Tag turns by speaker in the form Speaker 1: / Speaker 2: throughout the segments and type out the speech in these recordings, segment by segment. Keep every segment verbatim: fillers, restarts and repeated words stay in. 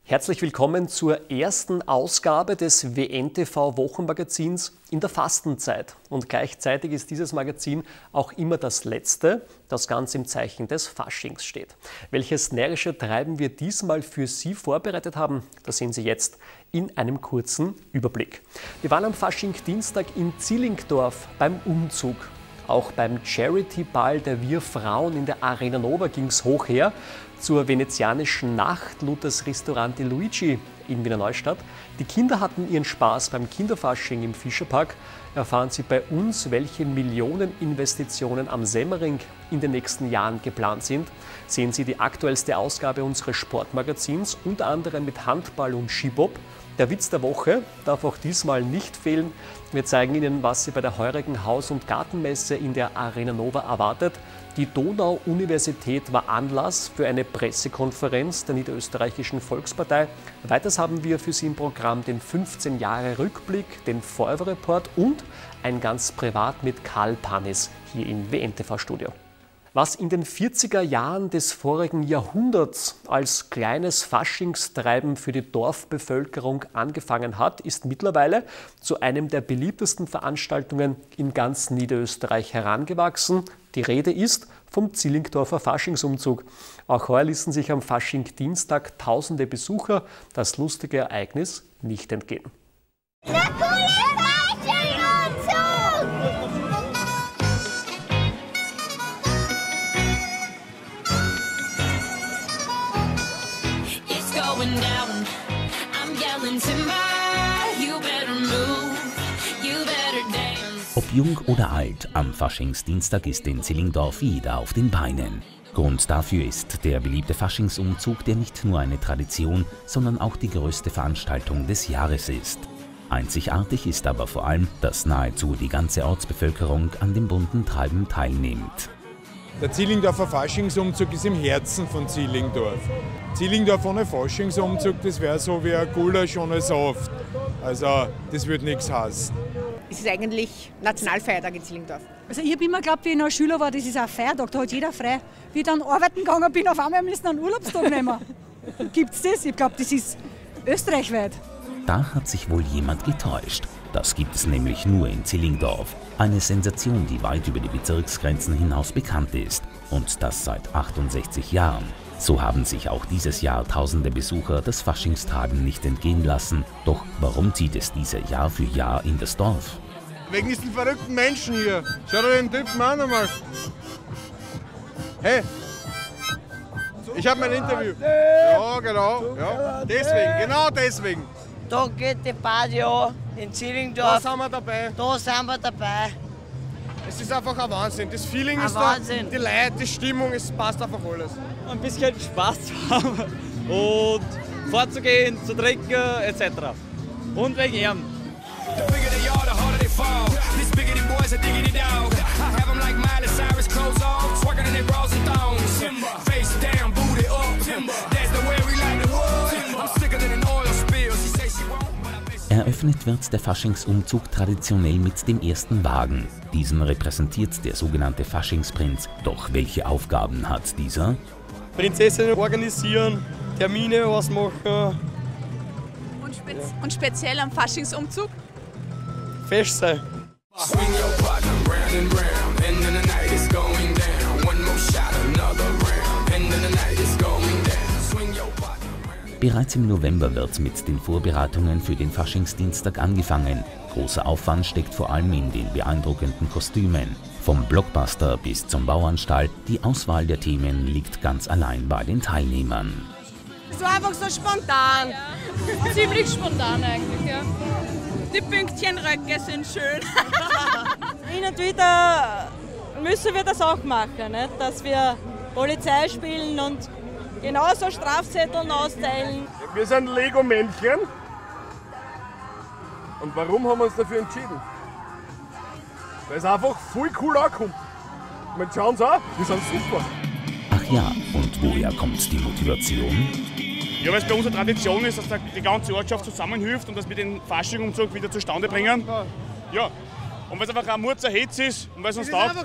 Speaker 1: Herzlich willkommen zur ersten Ausgabe des W N T V-Wochenmagazins in der Fastenzeit. Und gleichzeitig ist dieses Magazin auch immer das letzte, das ganz im Zeichen des Faschings steht. Welches närrische Treiben wir diesmal für Sie vorbereitet haben, das sehen Sie jetzt in einem kurzen Überblick. Wir waren am Faschingdienstag in Zillingdorf beim Umzug. Auch beim Charity-Ball der Wir Frauen in der Arena Nova ging es hoch her. Zur venezianischen Nacht lud das Ristorante Luigi in Wiener Neustadt. Die Kinder hatten ihren Spaß beim Kinderfasching im Fischerpark. Erfahren Sie bei uns, welche Millioneninvestitionen am Semmering in den nächsten Jahren geplant sind. Sehen Sie die aktuellste Ausgabe unseres Sportmagazins, unter anderem mit Handball und Skibob. Der Witz der Woche darf auch diesmal nicht fehlen. Wir zeigen Ihnen, was Sie bei der heurigen Haus- und Gartenmesse in der Arena Nova erwartet. Die Donau-Universität war Anlass für eine Pressekonferenz der Niederösterreichischen Volkspartei. Weiters haben wir für Sie im Programm den fünfzehn Jahre Rückblick, den Feuerwehrreport und ein ganz privat mit Karl Pannis hier im W N T V-Studio. Was in den vierziger Jahren des vorigen Jahrhunderts als kleines Faschingstreiben für die Dorfbevölkerung angefangen hat, ist mittlerweile zu einem der beliebtesten Veranstaltungen in ganz Niederösterreich herangewachsen. Die Rede ist vom Zillingdorfer Faschingsumzug. Auch heuer ließen sich am Faschingdienstag tausende Besucher das lustige Ereignis nicht entgehen.
Speaker 2: Der coole Faschingumzug!
Speaker 3: Down. I'm yelling timber, you better move, you better dance.
Speaker 4: Ob jung oder alt, am Faschingsdienstag ist in Zillingdorf jeder auf den Beinen. Grund dafür ist der beliebte Faschingsumzug, der nicht nur eine Tradition, sondern auch die größte Veranstaltung des Jahres ist. Einzigartig ist aber vor allem, dass nahezu die ganze Ortsbevölkerung an dem bunten Treiben teilnimmt.
Speaker 5: Der Zillingdorfer Faschingsumzug ist im Herzen von Zillingdorf. Zillingdorf ohne Faschingsumzug, das wäre so wie ein Gulasch ohne Saft. Also das würde nichts heißen.
Speaker 6: Es ist eigentlich Nationalfeiertag in Zillingdorf.
Speaker 7: Also ich habe immer geglaubt, wie ich noch Schüler war, das ist ein Feiertag, da hat jeder frei. Wie ich dann arbeiten gegangen bin, auf einmal müssen wir einen Urlaubstag nehmen. Gibt's das? Ich glaube, das ist österreichweit.
Speaker 4: Da hat sich wohl jemand getäuscht. Das gibt es nämlich nur in Zillingdorf. Eine Sensation, die weit über die Bezirksgrenzen hinaus bekannt ist. Und das seit achtundsechzig Jahren. So haben sich auch dieses Jahr tausende Besucher das Faschingstreiben nicht entgehen lassen. Doch warum zieht es diese Jahr für Jahr in das Dorf?
Speaker 5: Wegen diesen verrückten Menschen hier. Schau dir den Typen an einmal. Hey, ich habe mein Interview. Ja, genau. Ja. Deswegen, genau deswegen.
Speaker 8: Da geht die Party an, in Zillingdorf.
Speaker 5: Da sind wir dabei.
Speaker 8: Da sind wir dabei.
Speaker 5: Es ist einfach ein Wahnsinn. Das Feeling
Speaker 8: Ein
Speaker 5: ist
Speaker 8: Wahnsinn.
Speaker 5: da, die Leute, die Stimmung, es passt einfach alles.
Speaker 9: Ein bisschen Spaß zu haben und vorzugehen, zu trinken et cetera. Und wegen ihm.
Speaker 4: Eröffnet wird der Faschingsumzug traditionell mit dem ersten Wagen. Diesen repräsentiert der sogenannte Faschingsprinz. Doch welche Aufgaben hat dieser?
Speaker 9: Prinzessinnen organisieren, Termine ausmachen.
Speaker 10: Und, spez und speziell am Faschingsumzug?
Speaker 9: Fest sein.
Speaker 4: Bereits im November wird mit den Vorbereitungen für den Faschingsdienstag angefangen. Großer Aufwand steckt vor allem in den beeindruckenden Kostümen. Vom Blockbuster bis zum Bauernstall, die Auswahl der Themen liegt ganz allein bei den Teilnehmern.
Speaker 6: Es war einfach so spontan.
Speaker 10: Ja. Ziemlich spontan eigentlich, ja. Die Pünktchenröcke sind schön.
Speaker 11: Hin und wieder müssen wir das auch machen, nicht? Dass wir Polizei spielen und genauso Strafzetteln austeilen.
Speaker 5: Wir sind Lego-Männchen. Und warum haben wir uns dafür entschieden? Weil es einfach voll cool ankommt. Und schauen Sie auch, wir sind super.
Speaker 4: Ach ja, und woher kommt die Motivation?
Speaker 12: Ja, weil es bei uns eine Tradition ist, dass die ganze Ortschaft zusammenhilft und dass wir den Faschingumzug wieder zustande bringen. Ja, und weil es einfach ein Murzer Hetz ist und weil es uns taugt.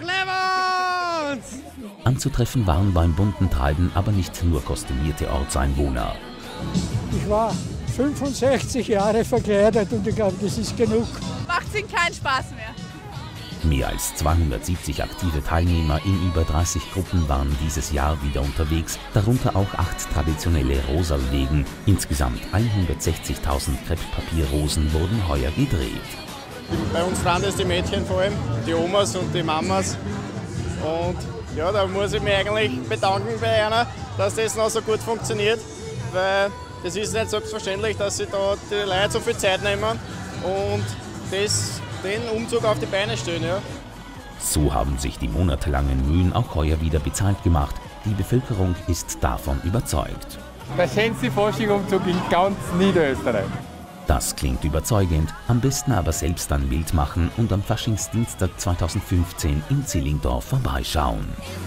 Speaker 4: Anzutreffen waren beim bunten Treiben aber nicht nur kostümierte Ortseinwohner.
Speaker 13: Ich war fünfundsechzig Jahre verkleidet und ich glaube, das ist genug.
Speaker 10: Macht ihnen keinen Spaß mehr.
Speaker 4: Mehr als zweihundertsiebzig aktive Teilnehmer in über dreißig Gruppen waren dieses Jahr wieder unterwegs, darunter auch acht traditionelle Rosalwegen. Insgesamt hundertsechzigtausend Krepppapierrosen wurden heuer gedreht.
Speaker 14: Bei uns tragen das die Mädchen vor allem, die Omas und die Mamas. Und ja, da muss ich mich eigentlich bedanken bei einer, dass das noch so gut funktioniert, weil das ist nicht selbstverständlich, dass sich da die Leute so viel Zeit nehmen und das den Umzug auf die Beine stellen. Ja.
Speaker 4: So haben sich die monatelangen Mühen auch heuer wieder bezahlt gemacht. Die Bevölkerung ist davon überzeugt.
Speaker 15: Der schönste Fasching-Umzug in ganz Niederösterreich.
Speaker 4: Das klingt überzeugend, am besten aber selbst ein Bild machen und am Faschingsdienstag zweitausendfünfzehn in Zillingdorf vorbeischauen.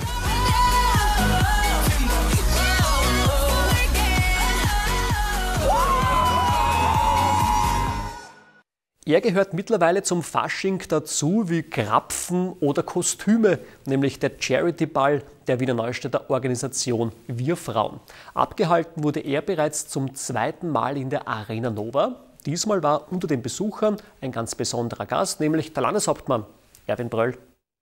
Speaker 1: Er gehört mittlerweile zum Fasching dazu wie Krapfen oder Kostüme, nämlich der Charity-Ball der Wiener Neustädter Organisation Wir Frauen. Abgehalten wurde er bereits zum zweiten Mal in der Arena Nova. Diesmal war unter den Besuchern ein ganz besonderer Gast, nämlich der Landeshauptmann Erwin Bröll.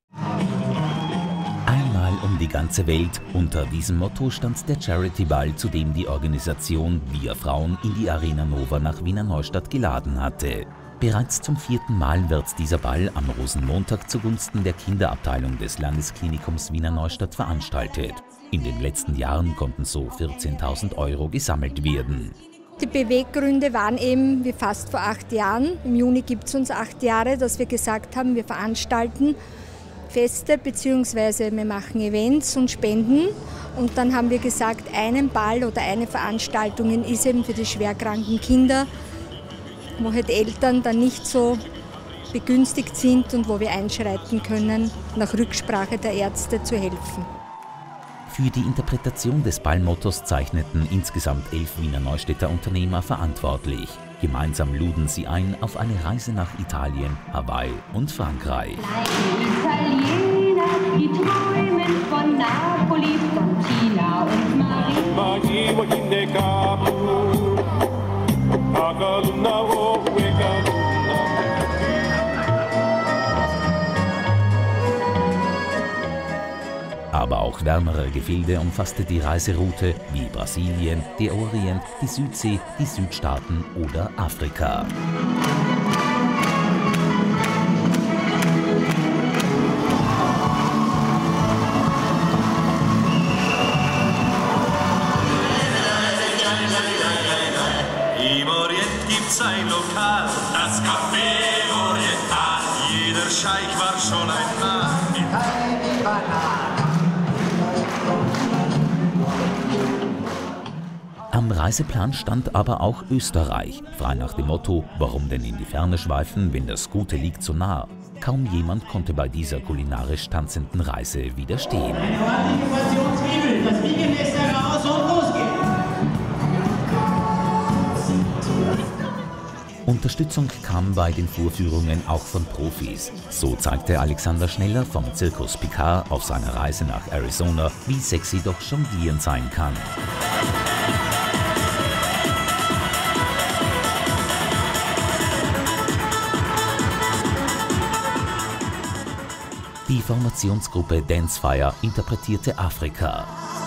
Speaker 4: Einmal um die ganze Welt. Unter diesem Motto stand der Charity-Ball, zu dem die Organisation Wir Frauen in die Arena Nova nach Wiener Neustadt geladen hatte. Bereits zum vierten Mal wird dieser Ball am Rosenmontag zugunsten der Kinderabteilung des Landesklinikums Wiener Neustadt veranstaltet. In den letzten Jahren konnten so vierzehntausend Euro gesammelt werden.
Speaker 16: Die Beweggründe waren eben wie fast vor acht Jahren, im Juni gibt es uns acht Jahre, dass wir gesagt haben, wir veranstalten Feste bzw. wir machen Events und Spenden. Und dann haben wir gesagt, einen Ball oder eine Veranstaltung ist eben für die schwerkranken Kinder, wo halt Eltern dann nicht so begünstigt sind und wo wir einschreiten können, nach Rücksprache der Ärzte zu helfen.
Speaker 4: Für die Interpretation des Ballmottos zeichneten insgesamt elf Wiener Neustädter Unternehmer verantwortlich. Gemeinsam luden sie ein auf eine Reise nach Italien, Hawaii und Frankreich.
Speaker 3: Italiener, die träumen von Napoli, von Tina und Marie.
Speaker 4: Aber auch wärmere Gefilde umfasste die Reiseroute wie Brasilien, der Orient, die Südsee, die Südstaaten oder Afrika.
Speaker 17: Im Orient gibt's ein Lokal, das Café Oriental. Jeder Scheich war schon einmal in Heidi Banane.
Speaker 4: Am Reiseplan stand aber auch Österreich, frei nach dem Motto, warum denn in die Ferne schweifen, wenn das Gute liegt so nah. Kaum jemand konnte bei dieser kulinarisch tanzenden Reise widerstehen.
Speaker 17: Das Wiegen ist heraus und los geht's.
Speaker 4: Unterstützung kam bei den Vorführungen auch von Profis. So zeigte Alexander Schneller vom Zirkus Picard auf seiner Reise nach Arizona, wie sexy doch Jonglieren sein kann. Die Formationsgruppe Dancefire interpretierte Afrika.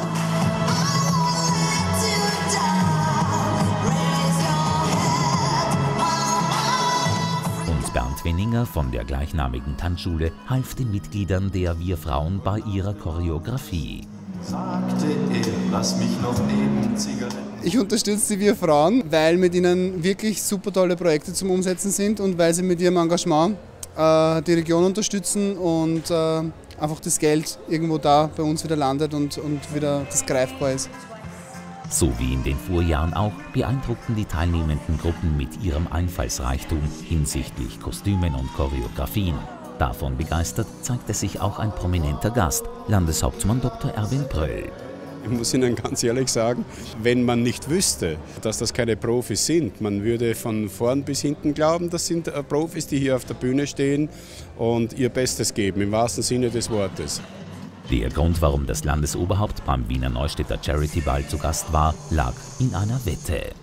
Speaker 4: Und Bernd Wenninger von der gleichnamigen Tanzschule half den Mitgliedern der Wir Frauen bei ihrer Choreografie.
Speaker 17: Sagte er, lass mich noch neben Zigaretten.
Speaker 18: Ich unterstütze die Wir Frauen, weil mit ihnen wirklich super tolle Projekte zum Umsetzen sind und weil sie mit ihrem Engagement äh, die Region unterstützen und äh, einfach das Geld irgendwo da bei uns wieder landet und, und wieder das greifbar ist.
Speaker 4: So wie in den Vorjahren auch beeindruckten die teilnehmenden Gruppen mit ihrem Einfallsreichtum hinsichtlich Kostümen und Choreografien. Davon begeistert zeigte sich auch ein prominenter Gast, Landeshauptmann Doktor Erwin Bröll.
Speaker 19: Ich muss Ihnen ganz ehrlich sagen, wenn man nicht wüsste, dass das keine Profis sind, man würde von vorn bis hinten glauben, das sind Profis, die hier auf der Bühne stehen und ihr Bestes geben, im wahrsten Sinne des Wortes.
Speaker 4: Der Grund, warum das Landesoberhaupt beim Wiener Neustädter Charity Ball zu Gast war, lag in einer Wette.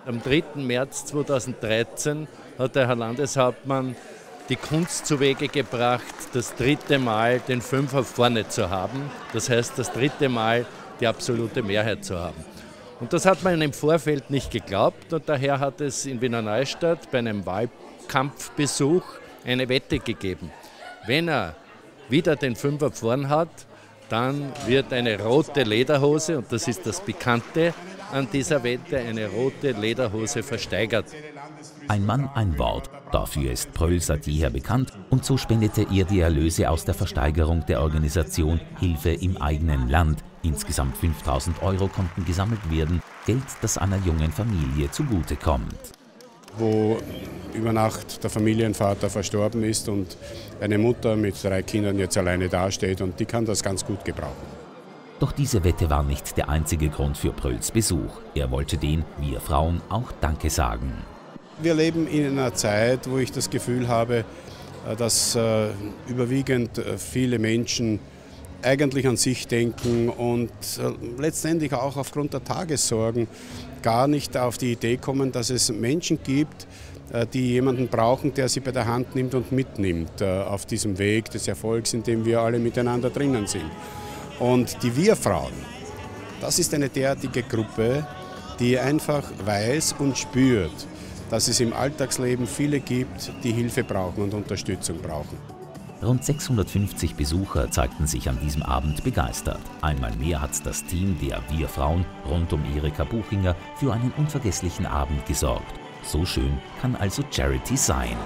Speaker 20: Am dritten März zweitausenddreizehn hat der Herr Landeshauptmann die Kunst zu Wege gebracht, das dritte Mal den Fünfer vorne zu haben. Das heißt, das dritte Mal die absolute Mehrheit zu haben. Und das hat man im Vorfeld nicht geglaubt und daher hat es in Wiener Neustadt bei einem Wahlkampfbesuch eine Wette gegeben. Wenn er wieder den Fünfer vorn hat, dann wird eine rote Lederhose, und das ist das Pikante an dieser Wette, eine rote Lederhose versteigert.
Speaker 4: Ein Mann, ein Wort. Dafür ist Pröll seit jeher bekannt und so spendete er die Erlöse aus der Versteigerung der Organisation Hilfe im eigenen Land. Insgesamt fünftausend Euro konnten gesammelt werden, Geld, das einer jungen Familie zugutekommt.
Speaker 19: Wo über Nacht der Familienvater verstorben ist und eine Mutter mit drei Kindern jetzt alleine dasteht und die kann das ganz gut gebrauchen.
Speaker 4: Doch diese Wette war nicht der einzige Grund für Prölls Besuch. Er wollte den, wir Frauen, auch Danke sagen.
Speaker 19: Wir leben in einer Zeit, wo ich das Gefühl habe, dass äh, überwiegend viele Menschen eigentlich an sich denken und äh, letztendlich auch aufgrund der Tagessorgen gar nicht auf die Idee kommen, dass es Menschen gibt, äh, die jemanden brauchen, der sie bei der Hand nimmt und mitnimmt äh, auf diesem Weg des Erfolgs, in dem wir alle miteinander drinnen sind. Und die Wir-Frauen, das ist eine derartige Gruppe, die einfach weiß und spürt, dass es im Alltagsleben viele gibt, die Hilfe brauchen und Unterstützung brauchen.
Speaker 4: Rund sechshundertfünfzig Besucher zeigten sich an diesem Abend begeistert. Einmal mehr hat das Team der Wir Frauen rund um Erika Buchinger für einen unvergesslichen Abend gesorgt. So schön kann also Charity sein.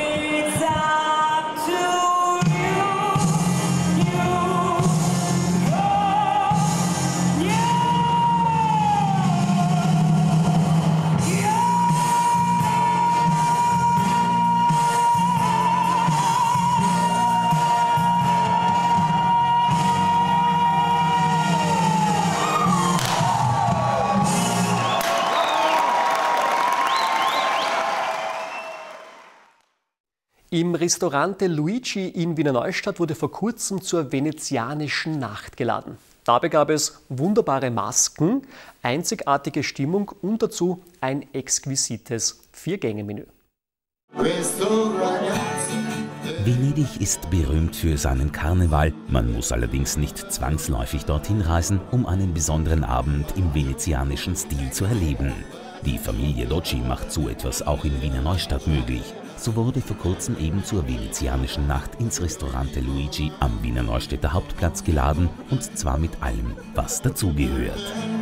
Speaker 1: Im Ristorante Luigi in Wiener Neustadt wurde vor kurzem zur venezianischen Nacht geladen. Dabei gab es wunderbare Masken, einzigartige Stimmung und dazu ein exquisites Vier-Gänge-Menü.
Speaker 4: Venedig ist berühmt für seinen Karneval. Man muss allerdings nicht zwangsläufig dorthin reisen, um einen besonderen Abend im venezianischen Stil zu erleben. Die Familie Docci macht so etwas auch in Wiener Neustadt möglich. So wurde vor kurzem eben zur venezianischen Nacht ins Ristorante Luigi am Wiener Neustädter Hauptplatz geladen und zwar mit allem, was dazugehört.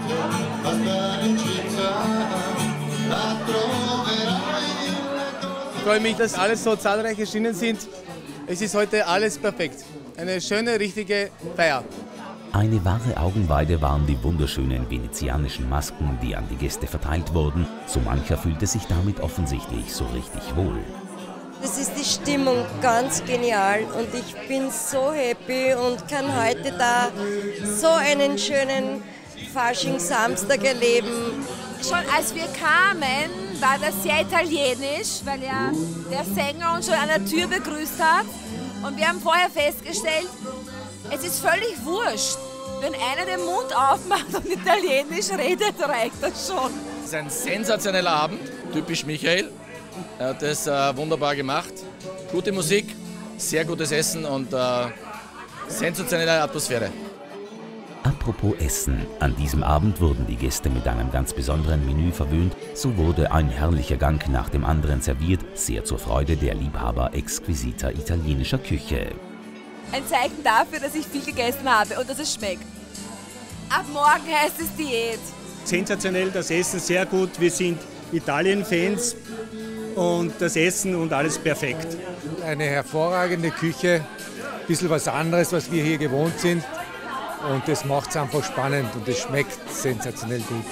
Speaker 21: Ich freue mich, dass alles so zahlreich erschienen sind. Es ist heute alles perfekt. Eine schöne, richtige Feier.
Speaker 4: Eine wahre Augenweide waren die wunderschönen venezianischen Masken, die an die Gäste verteilt wurden. So mancher fühlte sich damit offensichtlich so richtig wohl.
Speaker 22: Das ist die Stimmung ganz genial und ich bin so happy und kann heute da so einen schönen Fasching-Samstag erleben.
Speaker 23: Schon als wir kamen, war das sehr italienisch, weil ja der Sänger uns schon an der Tür begrüßt hat. Und wir haben vorher festgestellt, es ist völlig wurscht. Wenn einer den Mund aufmacht und Italienisch redet, reicht das schon.
Speaker 24: Es ist ein sensationeller Abend, typisch Michael. Er hat das äh, wunderbar gemacht. Gute Musik, sehr gutes Essen und äh, sensationelle Atmosphäre.
Speaker 4: Apropos Essen. An diesem Abend wurden die Gäste mit einem ganz besonderen Menü verwöhnt. So wurde ein herrlicher Gang nach dem anderen serviert, sehr zur Freude der Liebhaber exquisiter italienischer Küche.
Speaker 23: Ein Zeichen dafür, dass ich viel gegessen habe und dass es schmeckt. Ab morgen heißt es Diät.
Speaker 25: Sensationell, das Essen sehr gut. Wir sind Italien-Fans und das Essen und alles perfekt.
Speaker 26: Eine hervorragende Küche, ein bisschen was anderes, was wir hier gewohnt sind. Und das macht es einfach spannend und es schmeckt sensationell gut.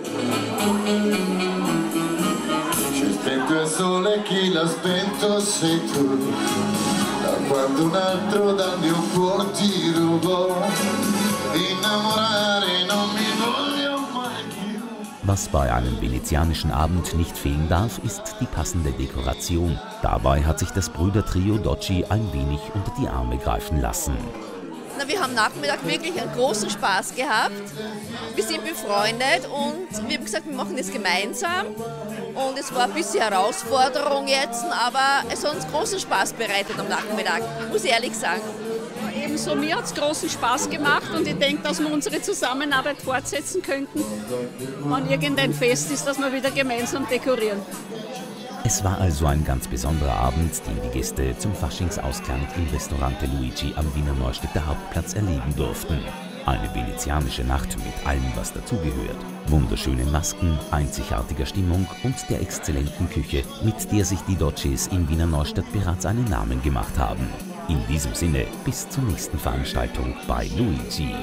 Speaker 4: Was bei einem venezianischen Abend nicht fehlen darf, ist die passende Dekoration. Dabei hat sich das Brüdertrio Docci ein wenig unter die Arme greifen lassen.
Speaker 2: Na, wir haben Nachmittag wirklich einen großen Spaß gehabt. Wir sind befreundet und wir haben gesagt, wir machen das gemeinsam. Und es war ein bisschen Herausforderung jetzt, aber es hat uns großen Spaß bereitet am Nachmittag, muss ich ehrlich sagen.
Speaker 10: Ebenso, mir hat es großen Spaß gemacht und ich denke, dass wir unsere Zusammenarbeit fortsetzen könnten, wenn irgendein Fest ist, dass wir wieder gemeinsam dekorieren.
Speaker 4: Es war also ein ganz besonderer Abend, den die Gäste zum Faschingsausklang im Restaurante Luigi am Wiener Neustädter Hauptplatz erleben durften. Eine venezianische Nacht mit allem, was dazugehört. Wunderschönen Masken, einzigartiger Stimmung und der exzellenten Küche, mit der sich die Doccis in Wiener Neustadt bereits einen Namen gemacht haben. In diesem Sinne, bis zur nächsten Veranstaltung bei Luigi.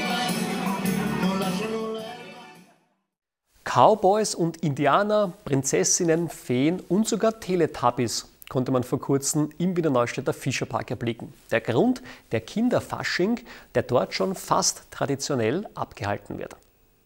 Speaker 1: Cowboys und Indianer, Prinzessinnen, Feen und sogar Teletubbies konnte man vor kurzem im Wiener Neustädter Fischerpark erblicken. Der Grund, der Kinderfasching, der dort schon fast traditionell abgehalten wird.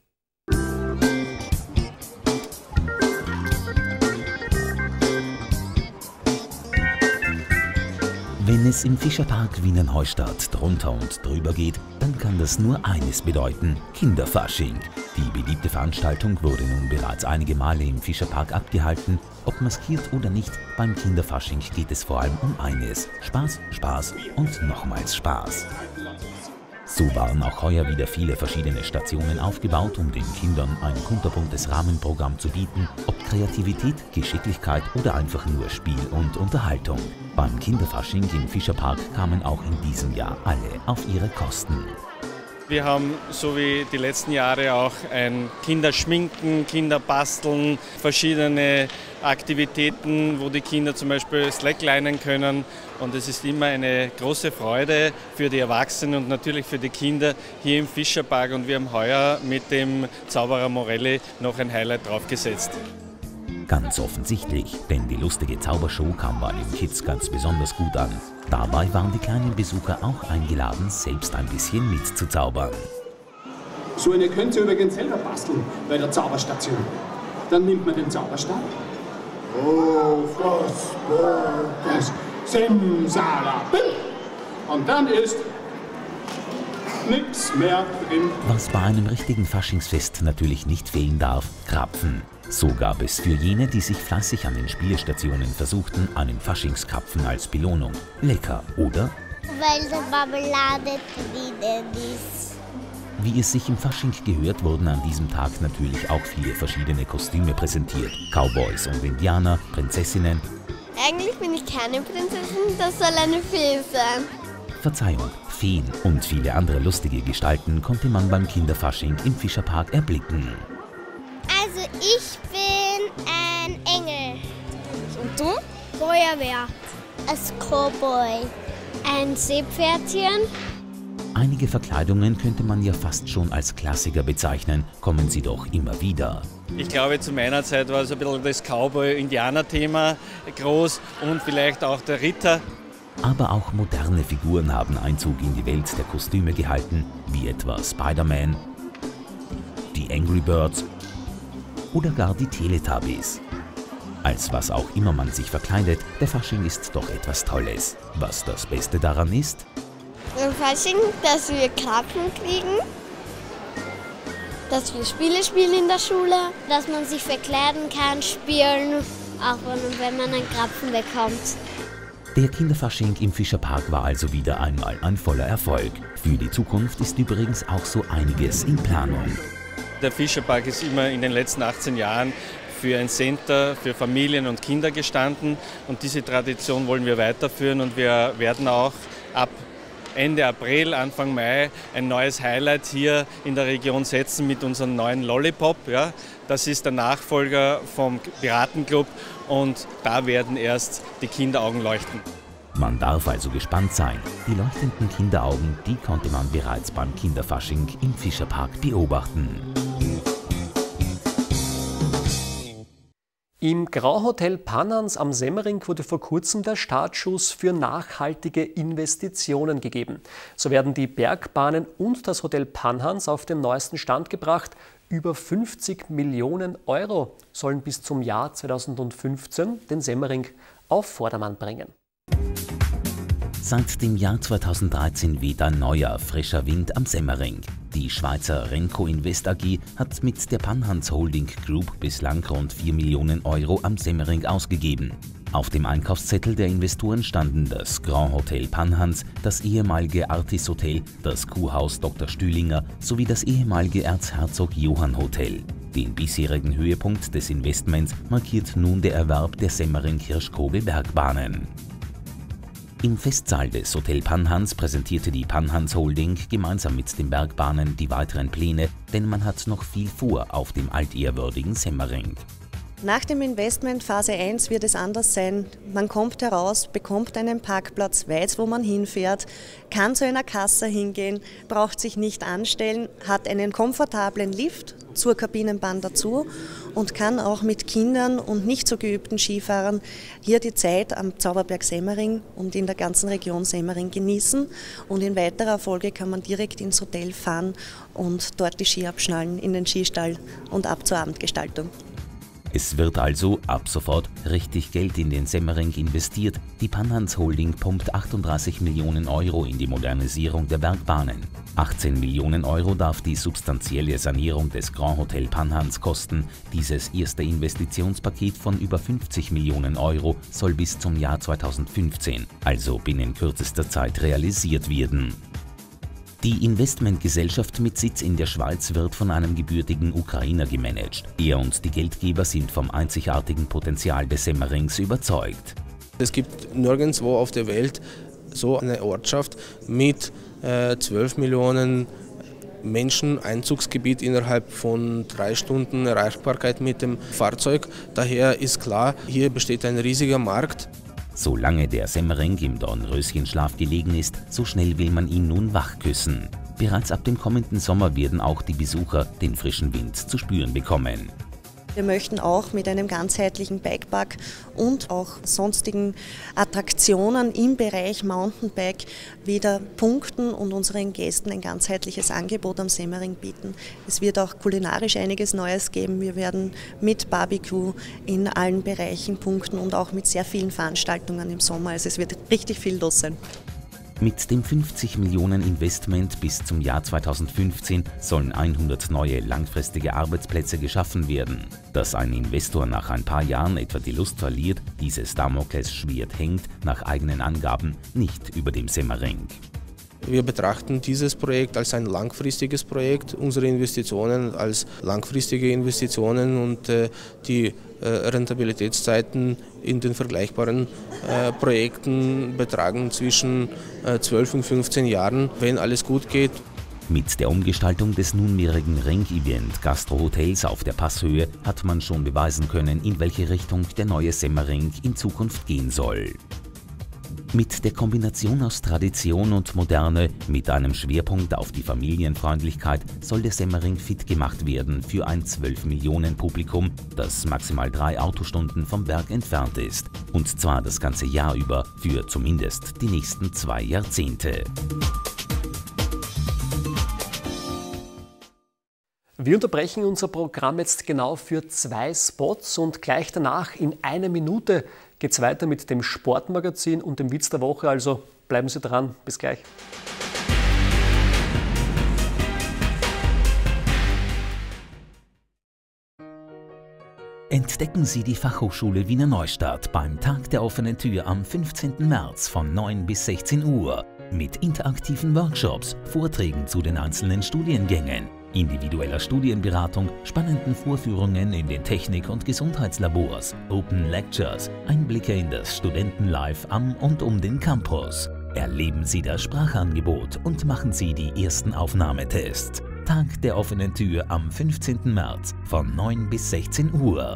Speaker 4: Wenn es im Fischerpark Wiener Neustadt drunter und drüber geht, dann kann das nur eines bedeuten: Kinderfasching. Die beliebte Veranstaltung wurde nun bereits einige Male im Fischerpark abgehalten. Ob maskiert oder nicht, beim Kinderfasching geht es vor allem um eines: Spaß, Spaß und nochmals Spaß. So waren auch heuer wieder viele verschiedene Stationen aufgebaut, um den Kindern ein kunterbuntes Rahmenprogramm zu bieten, ob Kreativität, Geschicklichkeit oder einfach nur Spiel und Unterhaltung. Beim Kinderfasching im Fischerpark kamen auch in diesem Jahr alle auf ihre Kosten.
Speaker 6: Wir haben, so wie die letzten Jahre, auch ein Kinderschminken, Kinderbasteln, verschiedene Aktivitäten, wo die Kinder zum Beispiel slacklinen können. Und es ist immer eine große Freude für die Erwachsenen und natürlich für die Kinder hier im Fischerpark. Und wir haben heuer mit dem Zauberer Morelli noch ein Highlight draufgesetzt.
Speaker 4: Ganz offensichtlich, denn die lustige Zaubershow kam bei den Kids ganz besonders gut an. Dabei waren die kleinen Besucher auch eingeladen, selbst ein bisschen mitzuzaubern.
Speaker 7: So eine könnt ihr übrigens selber basteln bei der Zauberstation. Dann nimmt man den Zauberstab. Oh, das Simsalabim. Und dann ist nichts mehr drin.
Speaker 4: Was bei einem richtigen Faschingsfest natürlich nicht fehlen darf: Krapfen. So gab es für jene, die sich fleißig an den Spielstationen versuchten, einen Faschingskrapfen als Belohnung. Lecker, oder?
Speaker 8: Weil da Marmelade drin ist.
Speaker 4: Wie es sich im Fasching gehört, wurden an diesem Tag natürlich auch viele verschiedene Kostüme präsentiert. Cowboys und Indianer, Prinzessinnen.
Speaker 8: Eigentlich bin ich keine Prinzessin, das soll eine Fee sein.
Speaker 4: Verzeihung, Feen und viele andere lustige Gestalten konnte man beim Kinderfasching im Fischerpark erblicken.
Speaker 8: Also ich bin ein Engel. Und du? Feuerwehr. Ein Cowboy. Ein Seepferdchen.
Speaker 4: Einige Verkleidungen könnte man ja fast schon als Klassiker bezeichnen, kommen sie doch immer wieder.
Speaker 6: Ich glaube, zu meiner Zeit war so ein bisschen das Cowboy-Indianer-Thema groß und vielleicht auch der Ritter.
Speaker 4: Aber auch moderne Figuren haben Einzug in die Welt der Kostüme gehalten, wie etwa Spider-Man, die Angry Birds oder gar die Teletubbies. Als was auch immer man sich verkleidet, der Fasching ist doch etwas Tolles. Was das Beste daran ist?
Speaker 8: Im Fasching, dass wir Krapfen kriegen, dass wir Spiele spielen in der Schule, dass man sich verkleiden kann, spielen, auch wenn man einen Krapfen bekommt.
Speaker 4: Der Kinderfasching im Fischerpark war also wieder einmal ein voller Erfolg. Für die Zukunft ist übrigens auch so einiges in Planung.
Speaker 6: Der Fischerpark ist immer in den letzten achtzehn Jahren für ein Center für Familien und Kinder gestanden und diese Tradition wollen wir weiterführen und wir werden auch ab Ende April, Anfang Mai ein neues Highlight hier in der Region setzen mit unserem neuen Lollipop. Ja. Das ist der Nachfolger vom Piratenclub und da werden erst die Kinderaugen leuchten.
Speaker 4: Man darf also gespannt sein. Die leuchtenden Kinderaugen, die konnte man bereits beim Kinderfasching im Fischerpark beobachten.
Speaker 1: Im Grauhotel Panans am Semmering wurde vor kurzem der Startschuss für nachhaltige Investitionen gegeben. So werden die Bergbahnen und das Hotel Panans auf den neuesten Stand gebracht. Über fünfzig Millionen Euro sollen bis zum Jahr zweitausendfünfzehn den Semmering auf Vordermann bringen.
Speaker 4: Seit dem Jahr zweitausenddreizehn weht ein neuer, frischer Wind am Semmering. Die Schweizer Renco Invest A G hat mit der Panhans Holding Group bislang rund vier Millionen Euro am Semmering ausgegeben. Auf dem Einkaufszettel der Investoren standen das Grand Hotel Panhans, das ehemalige Artis Hotel, das Kurhaus Doktor Stühlinger sowie das ehemalige Erzherzog Johann Hotel. Den bisherigen Höhepunkt des Investments markiert nun der Erwerb der Semmering-Kirschkobe-Bergbahnen. Im Festsaal des Hotel Panhans präsentierte die Panhans Holding gemeinsam mit den Bergbahnen die weiteren Pläne, denn man hat noch viel vor auf dem altehrwürdigen Semmering.
Speaker 5: Nach dem Investment Phase eins wird es anders sein. Man kommt heraus, bekommt einen Parkplatz, weiß, wo man hinfährt, kann zu einer Kasse hingehen, braucht sich nicht anstellen, hat einen komfortablen Lift zur Kabinenbahn dazu und kann auch mit Kindern und nicht so geübten Skifahrern hier die Zeit am Zauberberg Semmering und in der ganzen Region Semmering genießen. Und in weiterer Folge kann man direkt ins Hotel fahren und dort die Ski abschnallen in den Skistall und ab zur Abendgestaltung.
Speaker 4: Es wird also ab sofort richtig Geld in den Semmering investiert. Die Panhans Holding pumpt achtunddreißig Millionen Euro in die Modernisierung der Bergbahnen. achtzehn Millionen Euro darf die substanzielle Sanierung des Grand Hotel Panhans kosten. Dieses erste Investitionspaket von über fünfzig Millionen Euro soll bis zum Jahr zweitausendfünfzehn, also binnen kürzester Zeit, realisiert werden. Die Investmentgesellschaft mit Sitz in der Schweiz wird von einem gebürtigen Ukrainer gemanagt. Er und die Geldgeber sind vom einzigartigen Potenzial des Semmerings überzeugt.
Speaker 9: Es gibt nirgendwo auf der Welt so eine Ortschaft mit äh, zwölf Millionen Menschen, Einzugsgebiet innerhalb von drei Stunden Erreichbarkeit mit dem Fahrzeug. Daher ist klar, hier besteht ein riesiger Markt.
Speaker 4: Solange der Semmering im Dornröschenschlaf gelegen ist, so schnell will man ihn nun wachküssen. Bereits ab dem kommenden Sommer werden auch die Besucher den frischen Wind zu spüren bekommen.
Speaker 5: Wir möchten auch mit einem ganzheitlichen Bikepark und auch sonstigen Attraktionen im Bereich Mountainbike wieder punkten und unseren Gästen ein ganzheitliches Angebot am Semmering bieten. Es wird auch kulinarisch einiges Neues geben. Wir werden mit Barbecue in allen Bereichen punkten und auch mit sehr vielen Veranstaltungen im Sommer. Also es wird richtig viel los sein.
Speaker 4: Mit dem fünfzig Millionen Investment bis zum Jahr zweitausendfünfzehn sollen hundert neue langfristige Arbeitsplätze geschaffen werden. Dass ein Investor nach ein paar Jahren etwa die Lust verliert, dieses Damoklesschwert hängt nach eigenen Angaben nicht über dem Semmering.
Speaker 9: Wir betrachten dieses Projekt als ein langfristiges Projekt, unsere Investitionen als langfristige Investitionen und äh, die äh, Rentabilitätszeiten in den vergleichbaren äh, Projekten betragen zwischen äh, zwölf und fünfzehn Jahren, wenn alles gut geht.
Speaker 4: Mit der Umgestaltung des nunmehrigen Ring-Event Gastro-Hotels auf der Passhöhe hat man schon beweisen können, in welche Richtung der neue Semmering in Zukunft gehen soll. Mit der Kombination aus Tradition und Moderne, mit einem Schwerpunkt auf die Familienfreundlichkeit, soll der Semmering fit gemacht werden für ein zwölf Millionen Publikum, das maximal drei Autostunden vom Berg entfernt ist. Und zwar das ganze Jahr über, für zumindest die nächsten zwei Jahrzehnte.
Speaker 1: Wir unterbrechen unser Programm jetzt genau für zwei Spots und gleich danach in einer Minute geht es weiter mit dem Sportmagazin und dem Witz der Woche, also bleiben Sie dran, bis gleich.
Speaker 4: Entdecken Sie die Fachhochschule Wiener Neustadt beim Tag der offenen Tür am fünfzehnten März von neun bis sechzehn Uhr mit interaktiven Workshops, Vorträgen zu den einzelnen Studiengängen, individueller Studienberatung, spannenden Vorführungen in den Technik- und Gesundheitslabors, Open Lectures, Einblicke in das Studentenlife am und um den Campus. Erleben Sie das Sprachangebot und machen Sie die ersten Aufnahmetests. Tag der offenen Tür am fünfzehnten März von neun bis sechzehn Uhr.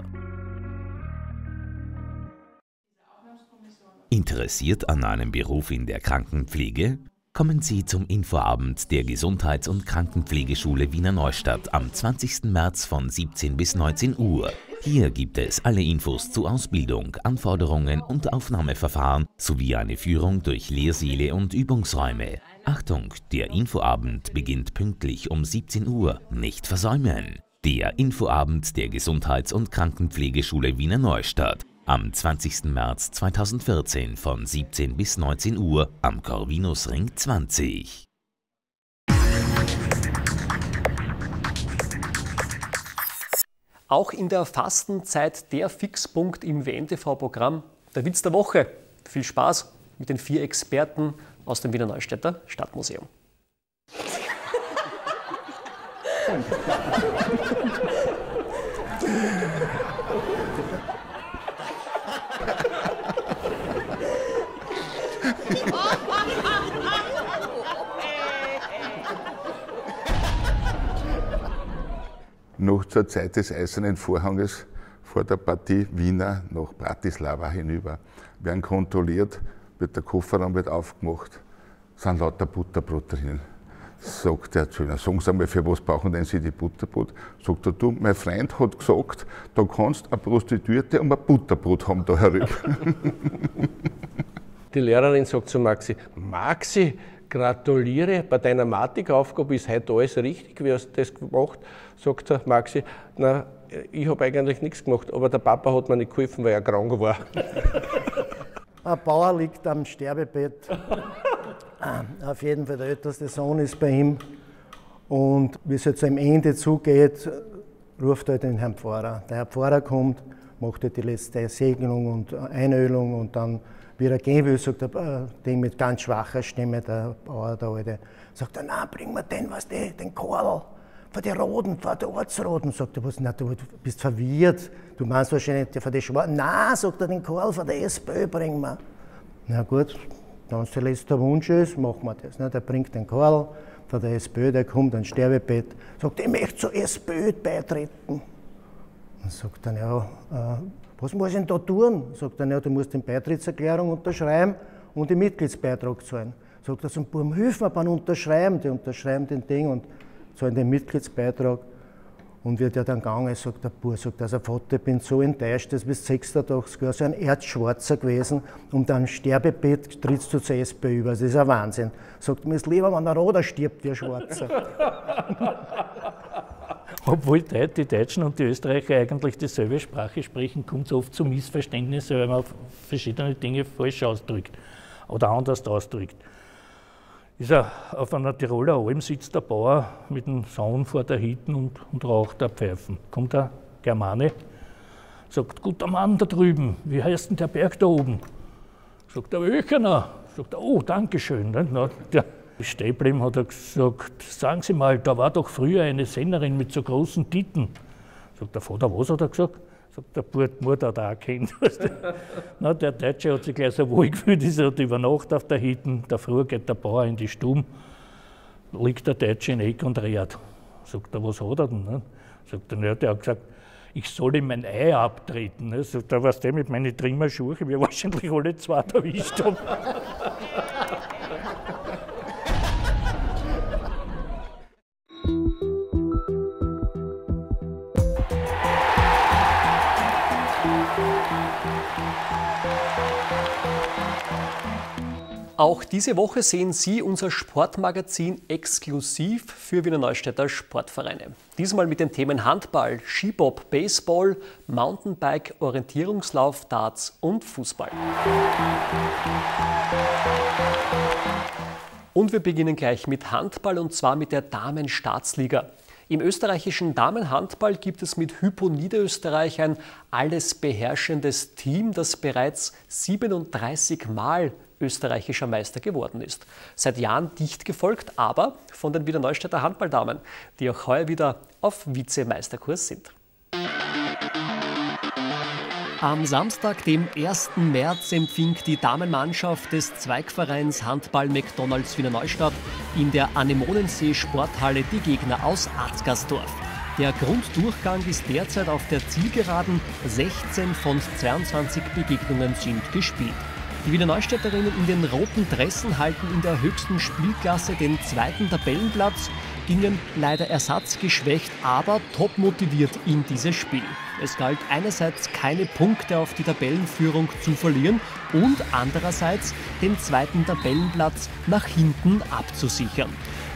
Speaker 4: Interessiert an einem Beruf in der Krankenpflege? Kommen Sie zum Infoabend der Gesundheits- und Krankenpflegeschule Wiener Neustadt am zwanzigsten März von siebzehn bis neunzehn Uhr. Hier gibt es alle Infos zu Ausbildung, Anforderungen und Aufnahmeverfahren sowie eine Führung durch Lehrsäle und Übungsräume. Achtung, der Infoabend beginnt pünktlich um siebzehn Uhr. Nicht versäumen! Der Infoabend der Gesundheits- und Krankenpflegeschule Wiener Neustadt. Am zwanzigsten März zweitausendvierzehn von siebzehn bis neunzehn Uhr am Corvinusring zwanzig.
Speaker 1: Auch in der Fastenzeit der Fixpunkt im W N T V-Programm, der Witz der Woche. Viel Spaß mit den vier Experten aus dem Wiener Neustädter Stadtmuseum.
Speaker 11: Noch zur Zeit des Eisernen Vorhanges vor der Partie Wiener nach Bratislava hinüber. Werden kontrolliert, wird der Kofferraum wird aufgemacht, sind lauter Butterbrot drinnen. Sagt der Zöllner, sagen Sie einmal, für was brauchen denn Sie die Butterbrot? Sagt er, du, mein Freund hat gesagt, da kannst du eine Prostituierte und ein Butterbrot haben da herüber.
Speaker 12: Die Lehrerin sagt zu Maxi, Maxi, gratuliere, bei deiner Mathematik-Aufgabe ist heute alles richtig, wie hast du das gemacht? Sagt er, Maxi, na, ich habe eigentlich nichts gemacht, aber der Papa hat mir nicht geholfen, weil er krank war.
Speaker 13: Ein Bauer liegt am Sterbebett. Auf jeden Fall der älteste Sohn ist bei ihm. Und wie es jetzt am Ende zugeht, ruft er den Herrn Pfarrer. Der Herr Pfarrer kommt, macht die letzte Segnung und Einölung und dann, wie er gehen will, sagt er, den mit ganz schwacher Stimme, der Bauer, der Alte, sagt er, na, bring mir den, was die, den Korl, von den Roden, von den Ortsroden. Sagt er, was, na, du bist verwirrt, du meinst wahrscheinlich von den Schwarzen. Nein, sagt er, den Korl von der SPÖ bring mir. Na gut, wenn es der letzte Wunsch ist, machen wir das. Ne? Der bringt den Korl von der SPÖ, der kommt ans Sterbebett, sagt, ich möchte zur SPÖ beitreten. Dann sagt er, ja, äh, was muss ich denn da tun? Sagt er, ja, du musst die Beitrittserklärung unterschreiben und den Mitgliedsbeitrag zahlen. Sagt er zum Buben, hilf mir beim Unterschreiben. Die unterschreiben den Ding und zahlen den Mitgliedsbeitrag. Und wie der dann gegangen ist, sagt der Bub, sagt, also Vater, ich bin so enttäuscht, das bist sechster Tag sogar so ein Erzschwarzer gewesen und am Sterbebett trittst du zur SPÖ über. Das ist ein Wahnsinn. Sagt, mir ist lieber, wenn ein Roter stirbt, wie ein Schwarzer.
Speaker 14: Obwohl die Deutschen und die Österreicher eigentlich dieselbe Sprache sprechen, kommt es oft zu Missverständnissen, weil man verschiedene Dinge falsch ausdrückt oder anders ausdrückt. Ist er auf einer Tiroler Alm, sitzt der Bauer mit dem Sohn vor der Hütte und, und raucht der Pfeifen. Kommt der Germane, sagt, guter Mann da drüben, wie heißt denn der Berg da oben? Sagt der Wöchener. Sagt er, oh, danke schön. Na, der Stäblem hat er gesagt, sagen Sie mal, da war doch früher eine Sennerin mit so großen Titten. Sagt der Vater, was hat er gesagt? Sagt der Bub, die Mutter hat er auch kennt. Na, der Deutsche hat sich gleich so wohl gefühlt, ist er über Nacht auf der Hütte, da früh geht der Bauer in die Stube, liegt der Deutsche in Eck und redet. Sagt er, was hat er denn? Ne? Sagt er, ja, der hat gesagt, ich soll ihm mein Ei abtreten. Ne? Sagt er, was der mit meinen Trimmerschuhe, wir wahrscheinlich alle zwei erwischt haben.
Speaker 1: Auch diese Woche sehen Sie unser Sportmagazin exklusiv für Wiener Neustädter Sportvereine. Diesmal mit den Themen Handball, Skibob, Baseball, Mountainbike, Orientierungslauf, Darts und Fußball. Und wir beginnen gleich mit Handball und zwar mit der Damen-Staatsliga. Im österreichischen Damenhandball gibt es mit Hypo Niederösterreich ein alles beherrschendes Team, das bereits siebenunddreißig Mal österreichischer Meister geworden ist. Seit Jahren dicht gefolgt, aber von den Wiener Neustädter Handballdamen, die auch heuer wieder auf Vizemeisterkurs sind. Am Samstag, dem ersten März, empfing die Damenmannschaft des Zweigvereins Handball McDonalds Wiener Neustadt in der Anemonensee Sporthalle die Gegner aus Atzgersdorf. Der Grunddurchgang ist derzeit auf der Zielgeraden. sechzehn von zweiundzwanzig Begegnungen sind gespielt. Die Wiener Neustädterinnen in den roten Dressen halten in der höchsten Spielklasse den zweiten Tabellenplatz, gingen leider ersatzgeschwächt, aber top motiviert in dieses Spiel. Es galt einerseits keine Punkte auf die Tabellenführung zu verlieren und andererseits den zweiten Tabellenplatz nach hinten abzusichern.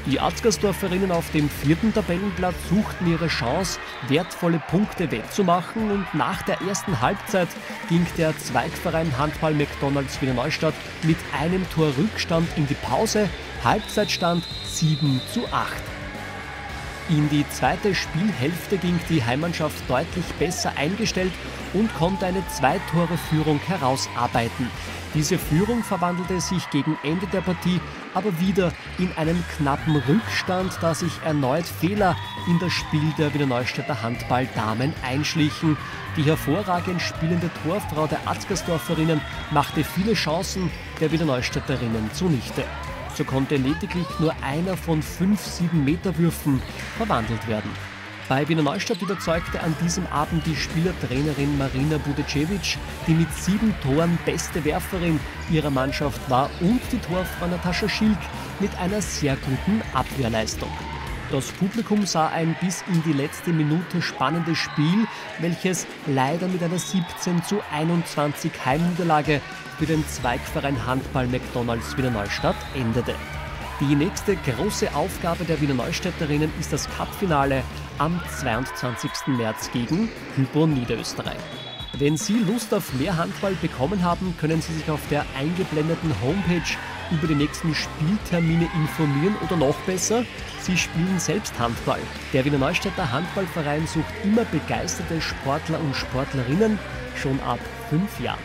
Speaker 1: Die Atzgersdorferinnen auf dem vierten Tabellenplatz suchten ihre Chance, wertvolle Punkte wettzumachen, und nach der ersten Halbzeit ging der Zweigverein Handball McDonalds Wiener Neustadt mit einem Tor Rückstand in die Pause, Halbzeitstand sieben zu acht. In die zweite Spielhälfte ging die Heimmannschaft deutlich besser eingestellt und konnte eine Zwei-Tore-Führung herausarbeiten. Diese Führung verwandelte sich gegen Ende der Partie aber wieder in einen knappen Rückstand, da sich erneut Fehler in das Spiel der Wiener Neustädter Handball-Damen einschlichen. Die hervorragend spielende Torfrau der Atzgersdorferinnen machte viele Chancen der Wiener Neustädterinnen zunichte. So konnte lediglich nur einer von fünf sieben Meter Würfen verwandelt werden. Bei Wiener Neustadt überzeugte an diesem Abend die Spielertrainerin Marina Budecevic, die mit sieben Toren beste Werferin ihrer Mannschaft war, und die Torfrau Natascha Schilk mit einer sehr guten Abwehrleistung. Das Publikum sah ein bis in die letzte Minute spannendes Spiel, welches leider mit einer siebzehn zu einundzwanzig Heimniederlage für den Zweigverein Handball McDonalds Wiener Neustadt endete. Die nächste große Aufgabe der Wiener Neustädterinnen ist das Cup-Finale am zweiundzwanzigsten März gegen Hypo Niederösterreich. Wenn Sie Lust auf mehr Handball bekommen haben, können Sie sich auf der eingeblendeten Homepage über die nächsten Spieltermine informieren, oder noch besser, Sie spielen selbst Handball. Der Wiener Neustädter Handballverein sucht immer begeisterte Sportler und Sportlerinnen, schon ab fünf Jahren.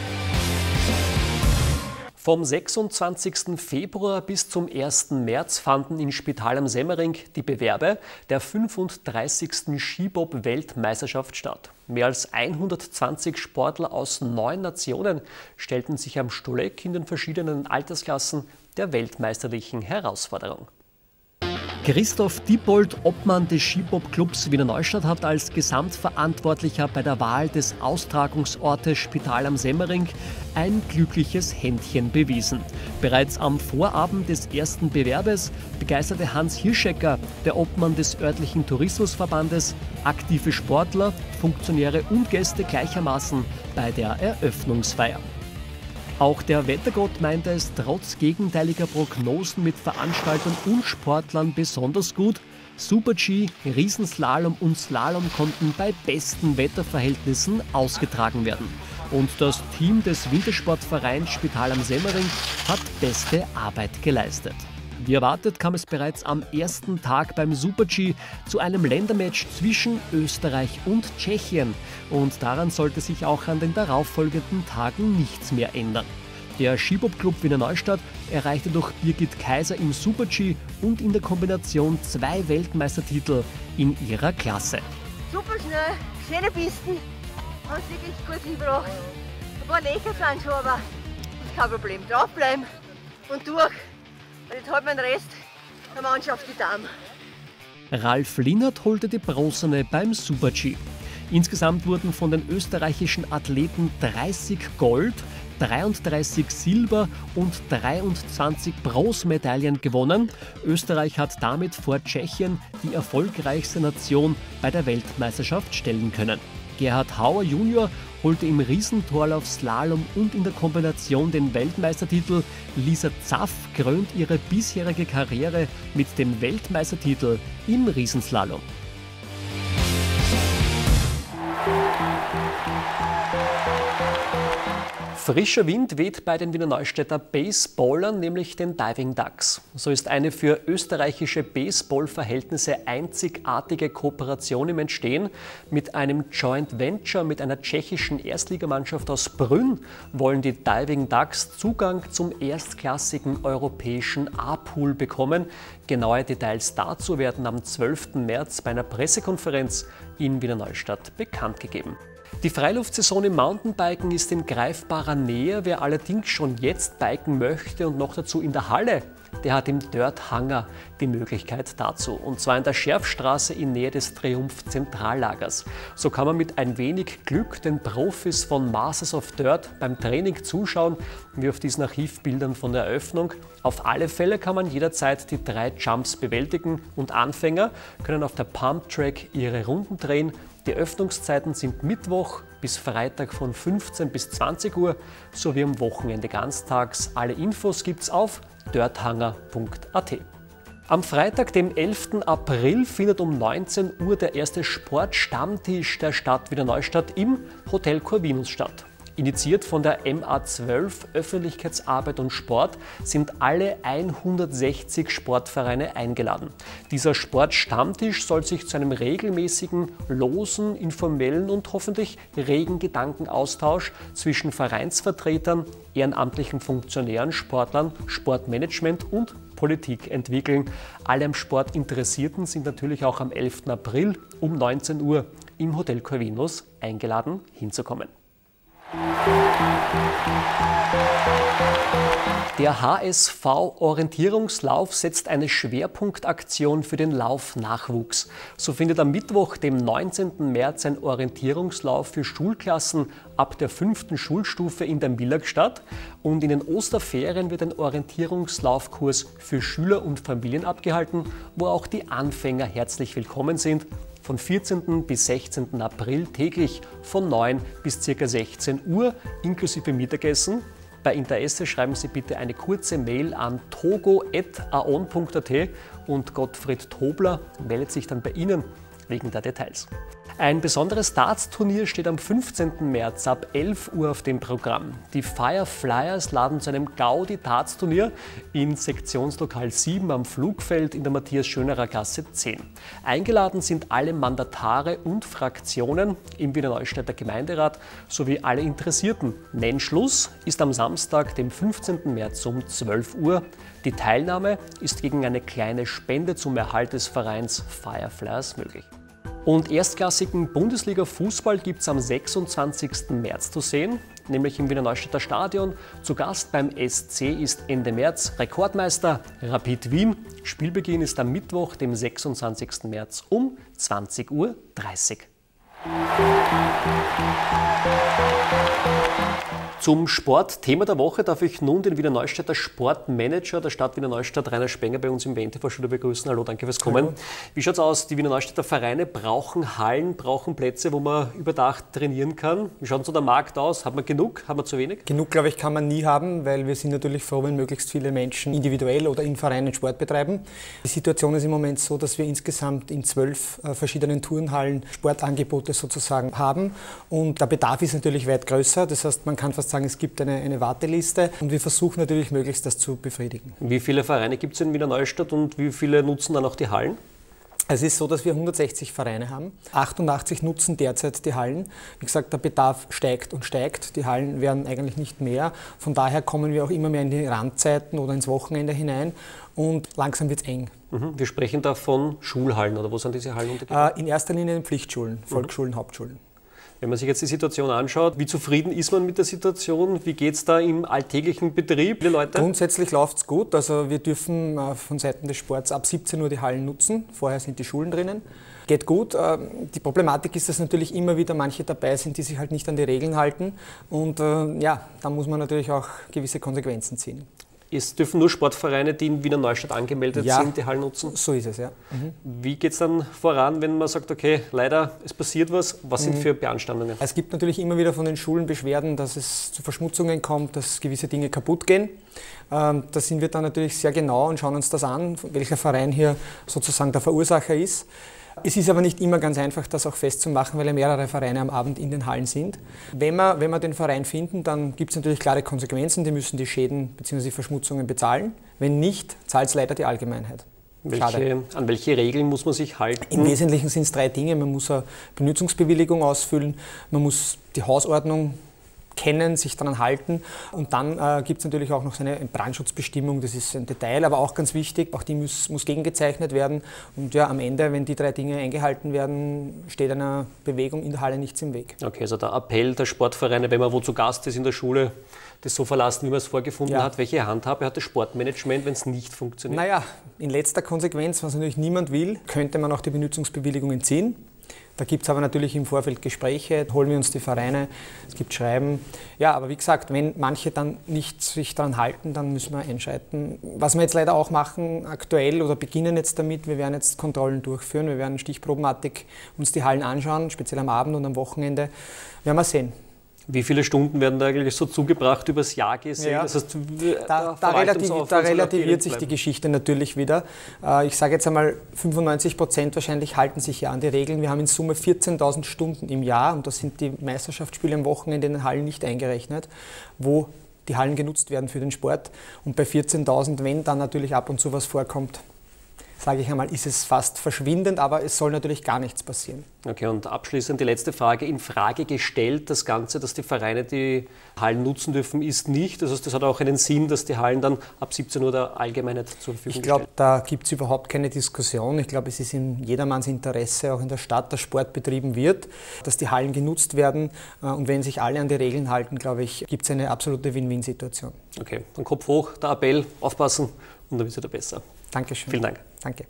Speaker 1: Vom sechsundzwanzigsten Februar bis zum ersten März fanden in Spital am Semmering die Bewerbe der fünfunddreißigsten Skibob-Weltmeisterschaft statt. Mehr als hundertzwanzig Sportler aus neun Nationen stellten sich am Stolleck in den verschiedenen Altersklassen der weltmeisterlichen Herausforderung. Christoph Diepold, Obmann des Skibob-Clubs Wiener Neustadt, hat als Gesamtverantwortlicher bei der Wahl des Austragungsortes Spital am Semmering ein glückliches Händchen bewiesen. Bereits am Vorabend des ersten Bewerbes begeisterte Hans Hirschecker, der Obmann des örtlichen Tourismusverbandes, aktive Sportler, Funktionäre und Gäste gleichermaßen bei der Eröffnungsfeier. Auch der Wettergott meinte es trotz gegenteiliger Prognosen mit Veranstaltern und Sportlern besonders gut. Super-G, Riesenslalom und Slalom konnten bei besten Wetterverhältnissen ausgetragen werden. Und das Team des Wintersportvereins Spital am Semmering hat beste Arbeit geleistet. Wie erwartet kam es bereits am ersten Tag beim Super-G zu einem Ländermatch zwischen Österreich und Tschechien. Und daran sollte sich auch an den darauffolgenden Tagen nichts mehr ändern. Der Skibob-Club Wiener Neustadt erreichte durch Birgit Kaiser im Super-G und in der Kombination zwei Weltmeistertitel in ihrer Klasse.
Speaker 3: Super schnell, schöne Pisten, haben es wirklich gut hingebracht. Ein paar Löcher sind schon, aber das ist kein Problem. Draufbleiben und durch. Und jetzt hat man den Rest der Mannschaft getan.
Speaker 1: Ralf Linnert holte die Bronzene beim Super-G. Insgesamt wurden von den österreichischen Athleten dreißig Gold, dreiunddreißig Silber und dreiundzwanzig Bronzemedaillen gewonnen. Österreich hat damit vor Tschechien die erfolgreichste Nation bei der Weltmeisterschaft stellen können. Gerhard Hauer Junior holte im Riesentorlauf, Slalom und in der Kombination den Weltmeistertitel. Lisa Zaff krönt ihre bisherige Karriere mit dem Weltmeistertitel im Riesenslalom. Frischer Wind weht bei den Wiener Neustädter Baseballern, nämlich den Diving Ducks. So ist eine für österreichische Baseball-Verhältnisse einzigartige Kooperation im Entstehen. Mit einem Joint Venture mit einer tschechischen Erstligamannschaft aus Brünn wollen die Diving Ducks Zugang zum erstklassigen europäischen A-Pool bekommen. Genaue Details dazu werden am zwölften März bei einer Pressekonferenz in Wiener Neustadt bekannt gegeben. Die Freiluftsaison im Mountainbiken ist in greifbarer Nähe. Wer allerdings schon jetzt biken möchte und noch dazu in der Halle, der hat im Dirt Hangar die Möglichkeit dazu. Und zwar in der Schärfstraße in Nähe des Triumph Zentrallagers. So kann man mit ein wenig Glück den Profis von Masters of Dirt beim Training zuschauen, wie auf diesen Archivbildern von der Eröffnung. Auf alle Fälle kann man jederzeit die drei Jumps bewältigen und Anfänger können auf der Pump Track ihre Runden drehen. Die Öffnungszeiten sind Mittwoch bis Freitag von fünfzehn bis zwanzig Uhr sowie am Wochenende ganztags. Alle Infos gibt's auf dirthanger punkt at. Am Freitag, dem elften April, findet um neunzehn Uhr der erste Sportstammtisch der Stadt Wiener Neustadt im Hotel Corvinus statt. Initiiert von der M A zwölf Öffentlichkeitsarbeit und Sport sind alle hundertsechzig Sportvereine eingeladen. Dieser Sportstammtisch soll sich zu einem regelmäßigen, losen, informellen und hoffentlich regen Gedankenaustausch zwischen Vereinsvertretern, ehrenamtlichen Funktionären, Sportlern, Sportmanagement und Politik entwickeln. Alle am Sport Interessierten sind natürlich auch am elften April um neunzehn Uhr im Hotel Corvinus eingeladen, hinzukommen. Der H S V-Orientierungslauf setzt eine Schwerpunktaktion für den Laufnachwuchs. So findet am Mittwoch, dem neunzehnten März, ein Orientierungslauf für Schulklassen ab der fünften Schulstufe in der Millag statt. Und in den Osterferien wird ein Orientierungslaufkurs für Schüler und Familien abgehalten, wo auch die Anfänger herzlich willkommen sind. Von vierzehnten bis sechzehnten April täglich von neun bis ca. sechzehn Uhr inklusive Mittagessen. Bei Interesse schreiben Sie bitte eine kurze Mail an togo at aon punkt at und Gottfried Tobler meldet sich dann bei Ihnen wegen der Details. Ein besonderes Darts-Turnier steht am fünfzehnten März ab elf Uhr auf dem Programm. Die Fireflyers laden zu einem Gaudi-Darts-Turnier in Sektionslokal sieben am Flugfeld in der Matthias-Schönerer-Gasse zehn. Eingeladen sind alle Mandatare und Fraktionen im Wiener Neustädter Gemeinderat sowie alle Interessierten. Nennschluss ist am Samstag, dem fünfzehnten März um zwölf Uhr. Die Teilnahme ist gegen eine kleine Spende zum Erhalt des Vereins Fireflyers möglich. Und erstklassigen Bundesliga-Fußball gibt es am sechsundzwanzigsten März zu sehen, nämlich im Wiener Neustädter Stadion. Zu Gast beim S C ist Ende März Rekordmeister Rapid Wien. Spielbeginn ist am Mittwoch, dem sechsundzwanzigsten März um zwanzig Uhr dreißig. Zum Sportthema der Woche darf ich nun den Wiener Neustädter Sportmanager der Stadt Wiener Neustadt, Rainer Spenger, bei uns im W N T V-Studio begrüßen. Hallo, danke fürs Kommen. Hallo. Wie schaut es aus? Die Wiener Neustädter Vereine brauchen Hallen, brauchen Plätze, wo man überdacht trainieren kann. Wie schaut so der Markt aus? Hat man genug? Hat man zu wenig?
Speaker 15: Genug, glaube ich, kann man nie haben, weil wir sind natürlich froh, wenn möglichst viele Menschen individuell oder in Vereinen Sport betreiben. Die Situation ist im Moment so, dass wir insgesamt in zwölf äh, verschiedenen Turnhallen Sportangebote sozusagen haben. Und der Bedarf ist natürlich weit größer. Das heißt, man kann fast sagen, es gibt eine, eine Warteliste und wir versuchen natürlich möglichst das zu befriedigen. Wie viele Vereine gibt es in Wiener Neustadt und wie viele nutzen dann auch die Hallen? Es ist so, dass wir hundertsechzig Vereine haben. achtundachtzig nutzen derzeit die Hallen. Wie gesagt, der Bedarf steigt und steigt. Die Hallen werden eigentlich nicht mehr. Von daher kommen wir auch immer mehr in die Randzeiten oder ins Wochenende hinein und langsam wird es eng. Mhm. Wir sprechen da von Schulhallen oder wo sind diese Hallen untergebracht? Äh, in erster Linie in Pflichtschulen, Volksschulen, mhm. Hauptschulen. Wenn man sich jetzt die Situation anschaut, wie zufrieden ist man mit der Situation? Wie geht es da im alltäglichen Betrieb, die Leute? Grundsätzlich läuft es gut. Also wir dürfen äh, von Seiten des Sports ab siebzehn Uhr die Hallen nutzen. Vorher sind die Schulen drinnen. Geht gut. Äh, die Problematik ist, dass natürlich immer wieder manche dabei sind, die sich halt nicht an die Regeln halten. Und äh, ja, da muss man natürlich auch gewisse Konsequenzen ziehen. Es dürfen nur Sportvereine, die in Wiener Neustadt angemeldet ja, sind, die Hallen nutzen? So ist es, ja. Mhm. Wie geht es dann voran, wenn man sagt, okay, leider, es passiert was? Was sind mhm. für Beanstandungen? Es gibt natürlich immer wieder von den Schulen Beschwerden, dass es zu Verschmutzungen kommt, dass gewisse Dinge kaputt gehen. Ähm, da sind wir dann natürlich sehr genau und schauen uns das an, welcher Verein hier sozusagen der Verursacher ist. Es ist aber nicht immer ganz einfach, das auch festzumachen, weil ja mehrere Vereine am Abend in den Hallen sind. Wenn wir, wenn wir den Verein finden, dann gibt es natürlich klare Konsequenzen. Die müssen die Schäden bzw. die Verschmutzungen bezahlen. Wenn nicht, zahlt es leider die Allgemeinheit. Welche, an welche Regeln muss man sich halten? Im Wesentlichen sind es drei Dinge. Man muss eine Benutzungsbewilligung ausfüllen, man muss die Hausordnung kennen, sich daran halten. Und dann äh, gibt es natürlich auch noch so eine Brandschutzbestimmung, das ist ein Detail, aber auch ganz wichtig, auch die muss, muss gegengezeichnet werden. Und ja, am Ende, wenn die drei Dinge eingehalten werden, steht einer Bewegung in der Halle nichts im Weg. Okay, also der Appell der Sportvereine, wenn man wo zu Gast ist in der Schule, das so verlassen, wie man es vorgefunden ja. hat. Welche Handhabe hat das Sportmanagement, wenn es nicht funktioniert? Naja, in letzter Konsequenz, was natürlich niemand will, könnte man auch die Benutzungsbewilligung entziehen. Da gibt es aber natürlich im Vorfeld Gespräche, holen wir uns die Vereine, es gibt Schreiben. Ja, aber wie gesagt, wenn manche dann nicht sich daran halten, dann müssen wir einschreiten. Was wir jetzt leider auch machen, aktuell oder beginnen jetzt damit, wir werden jetzt Kontrollen durchführen, wir werden stichprobenartig uns die Hallen anschauen, speziell am Abend und am Wochenende. Werden wir sehen.
Speaker 1: Wie viele Stunden werden da eigentlich so zugebracht übers Jahr gesehen?
Speaker 15: Ja.
Speaker 1: Das heißt,
Speaker 15: da, da, relativ, da relativiert sich die Geschichte natürlich wieder. Ich sage jetzt einmal, fünfundneunzig Prozent wahrscheinlich halten sich ja an die Regeln. Wir haben in Summe vierzehntausend Stunden im Jahr und da sind die Meisterschaftsspiele am Wochenende in den Hallen nicht eingerechnet, wo die Hallen genutzt werden für den Sport. Und bei vierzehntausend, wenn dann natürlich ab und zu was vorkommt, sage ich einmal, ist es fast verschwindend, aber es soll natürlich gar nichts passieren.
Speaker 1: Okay, und abschließend die letzte Frage. In Frage gestellt, das Ganze, dass die Vereine die Hallen nutzen dürfen, ist nicht. Das heißt, das hat auch einen Sinn, dass die Hallen dann ab siebzehn Uhr der Allgemeinheit zur Verfügung stehen.
Speaker 15: Ich glaube, da gibt es überhaupt keine Diskussion. Ich glaube, es ist in jedermanns Interesse, auch in der Stadt, dass Sport betrieben wird, dass die Hallen genutzt werden. Und wenn sich alle an die Regeln halten, glaube ich, gibt es eine absolute Win-Win-Situation.
Speaker 1: Okay, dann Kopf hoch, der Appell, aufpassen und dann wird es wieder besser.
Speaker 15: Dankeschön.
Speaker 1: Vielen Dank.
Speaker 15: Danke.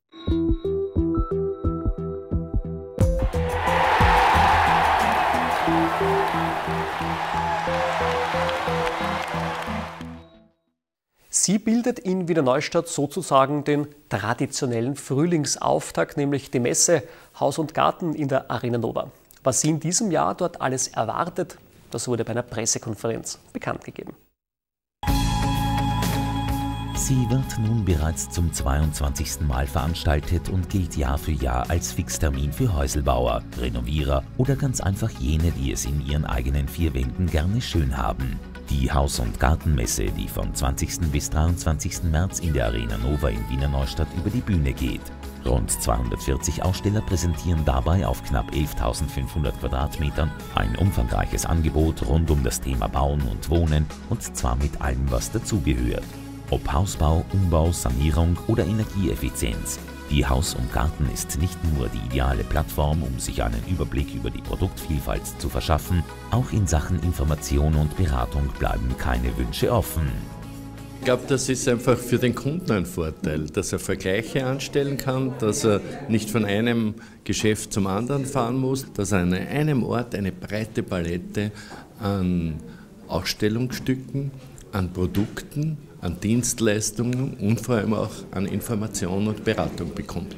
Speaker 1: Sie bildet in Wiener Neustadt sozusagen den traditionellen Frühlingsauftakt, nämlich die Messe Haus und Garten in der Arena Nova. Was Sie in diesem Jahr dort alles erwartet, das wurde bei einer Pressekonferenz bekannt gegeben.
Speaker 4: Sie wird nun bereits zum zweiundzwanzigsten Mal veranstaltet und gilt Jahr für Jahr als Fixtermin für Häuselbauer, Renovierer oder ganz einfach jene, die es in ihren eigenen vier Wänden gerne schön haben. Die Haus- und Gartenmesse, die vom zwanzigsten bis dreiundzwanzigsten März in der Arena Nova in Wiener Neustadt über die Bühne geht. Rund zweihundertvierzig Aussteller präsentieren dabei auf knapp elftausendfünfhundert Quadratmetern ein umfangreiches Angebot rund um das Thema Bauen und Wohnen, und zwar mit allem, was dazugehört. Ob Hausbau, Umbau, Sanierung oder Energieeffizienz. Die Haus und Garten ist nicht nur die ideale Plattform, um sich einen Überblick über die Produktvielfalt zu verschaffen, auch in Sachen Information und Beratung bleiben keine Wünsche offen.
Speaker 16: Ich glaube, das ist einfach für den Kunden ein Vorteil, dass er Vergleiche anstellen kann, dass er nicht von einem Geschäft zum anderen fahren muss, dass er an einem Ort eine breite Palette an Ausstellungsstücken, an Produkten, an Dienstleistungen und vor allem auch an Information und Beratung bekommt.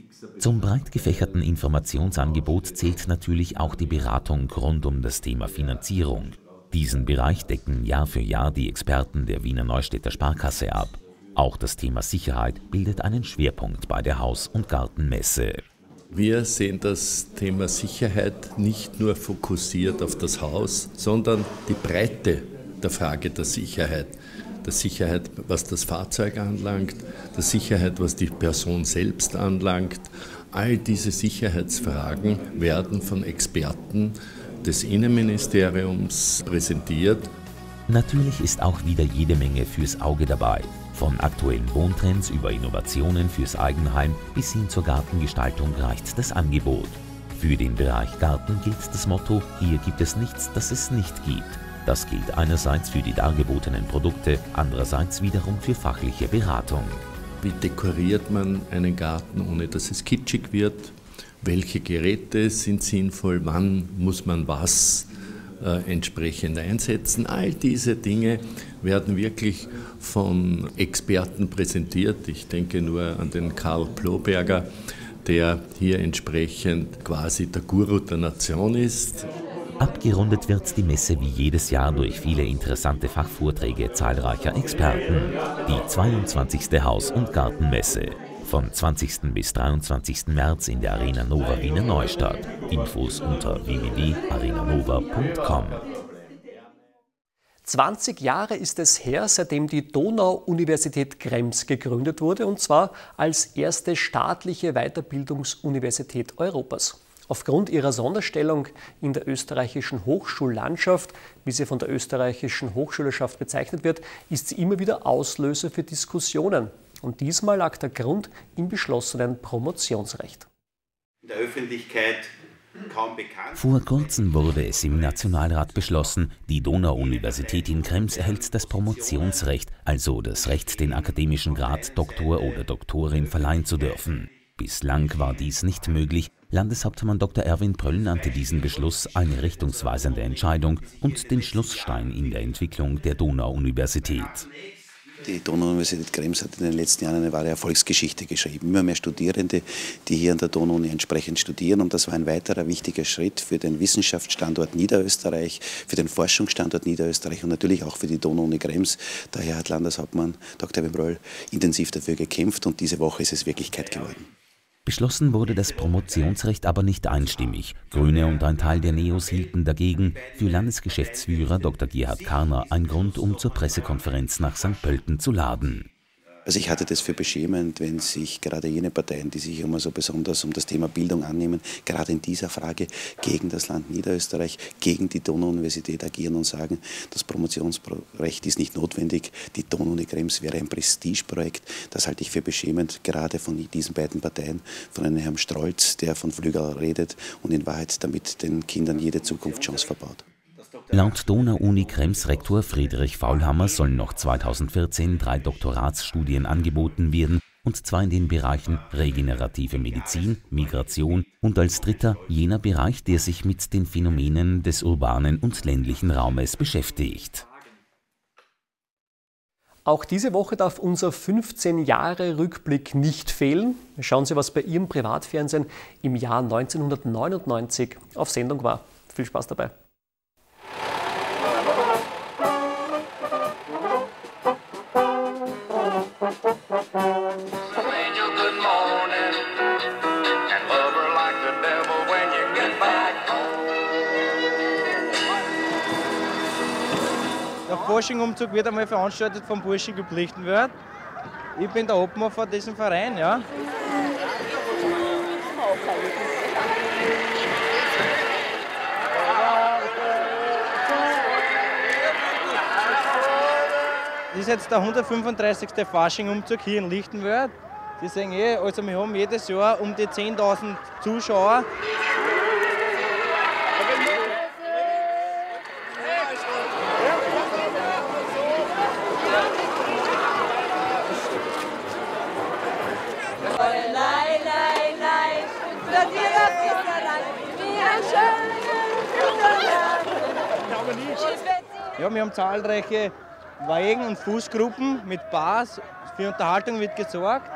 Speaker 4: Zum breit gefächerten Informationsangebot zählt natürlich auch die Beratung rund um das Thema Finanzierung. Diesen Bereich decken Jahr für Jahr die Experten der Wiener Neustädter Sparkasse ab. Auch das Thema Sicherheit bildet einen Schwerpunkt bei der Haus- und Gartenmesse.
Speaker 16: Wir sehen das Thema Sicherheit nicht nur fokussiert auf das Haus, sondern die Breite der Frage der Sicherheit. Der Sicherheit, was das Fahrzeug anlangt, der Sicherheit, was die Person selbst anlangt. All diese Sicherheitsfragen werden von Experten des Innenministeriums präsentiert.
Speaker 4: Natürlich ist auch wieder jede Menge fürs Auge dabei. Von aktuellen Wohntrends über Innovationen fürs Eigenheim bis hin zur Gartengestaltung reicht das Angebot. Für den Bereich Garten gilt das Motto: Hier gibt es nichts, das es nicht gibt. Das gilt einerseits für die dargebotenen Produkte, andererseits wiederum für fachliche Beratung.
Speaker 16: Wie dekoriert man einen Garten, ohne dass es kitschig wird? Welche Geräte sind sinnvoll? Wann muss man was äh, entsprechend einsetzen? All diese Dinge werden wirklich von Experten präsentiert. Ich denke nur an den Karl Ploberger, der hier entsprechend quasi der Guru der Nation ist.
Speaker 4: Abgerundet wird die Messe wie jedes Jahr durch viele interessante Fachvorträge zahlreicher Experten. Die zweiundzwanzigste Haus- und Gartenmesse. Vom zwanzigsten bis dreiundzwanzigsten März in der Arena Nova Wiener Neustadt. Infos unter w w w punkt arenanova punkt com.
Speaker 1: zwanzig Jahre ist es her, seitdem die Donau-Universität Krems gegründet wurde, und zwar als erste staatliche Weiterbildungsuniversität Europas. Aufgrund ihrer Sonderstellung in der österreichischen Hochschullandschaft, wie sie von der österreichischen Hochschülerschaft bezeichnet wird, ist sie immer wieder Auslöser für Diskussionen. Und diesmal lag der Grund im beschlossenen Promotionsrecht.
Speaker 17: In der Öffentlichkeit kaum bekannt.
Speaker 4: Vor kurzem wurde es im Nationalrat beschlossen, die Donau-Universität in Krems erhält das Promotionsrecht, also das Recht, den akademischen Grad Doktor oder Doktorin verleihen zu dürfen. Bislang war dies nicht möglich. Landeshauptmann Doktor Erwin Pröll nannte diesen Beschluss eine richtungsweisende Entscheidung und den Schlussstein in der Entwicklung der Donau-Universität.
Speaker 18: Die Donau-Universität Krems hat in den letzten Jahren eine wahre Erfolgsgeschichte geschrieben. Immer mehr Studierende, die hier an der Donau-Uni entsprechend studieren. Und das war ein weiterer wichtiger Schritt für den Wissenschaftsstandort Niederösterreich, für den Forschungsstandort Niederösterreich und natürlich auch für die Donau-Uni Krems. Daher hat Landeshauptmann Doktor Wimbröll intensiv dafür gekämpft und diese Woche ist es Wirklichkeit geworden.
Speaker 4: Beschlossen wurde das Promotionsrecht aber nicht einstimmig. Grüne und ein Teil der Neos hielten dagegen. Für Landesgeschäftsführer Doktor Gerhard Karner ein Grund, um zur Pressekonferenz nach Sankt Pölten zu laden.
Speaker 18: Also ich hatte das für beschämend, wenn sich gerade jene Parteien, die sich immer so besonders um das Thema Bildung annehmen, gerade in dieser Frage gegen das Land Niederösterreich, gegen die Donau-Universität agieren und sagen, das Promotionsrecht ist nicht notwendig, die Donau-Uni Krems wäre ein Prestigeprojekt. Das halte ich für beschämend, gerade von diesen beiden Parteien, von einem Herrn Strolz, der von Flügel redet und in Wahrheit damit den Kindern jede Zukunftschance verbaut.
Speaker 4: Laut Donau-Uni Krems Rektor Friedrich Faulhammer sollen noch zweitausendvierzehn drei Doktoratsstudien angeboten werden, und zwar in den Bereichen regenerative Medizin, Migration und als dritter jener Bereich, der sich mit den Phänomenen des urbanen und ländlichen Raumes beschäftigt.
Speaker 1: Auch diese Woche darf unser fünfzehn Jahre Rückblick nicht fehlen. Schauen Sie, was bei Ihrem Privatfernsehen im Jahr neunzehnhundertneunundneunzig auf Sendung war. Viel Spaß dabei.
Speaker 19: Der Fasching-Umzug wird einmal veranstaltet vom Burschenklub Lichtenwörth. Ich bin der Obmann von diesem Verein. Ja. Das ist jetzt der hundertfünfunddreißigste Fasching-Umzug hier in Lichtenwörth. Sie sehen eh, also wir haben jedes Jahr um die zehntausend Zuschauer. Ja, wir haben zahlreiche Wagen und Fußgruppen mit Bars. Für Unterhaltung wird gesorgt.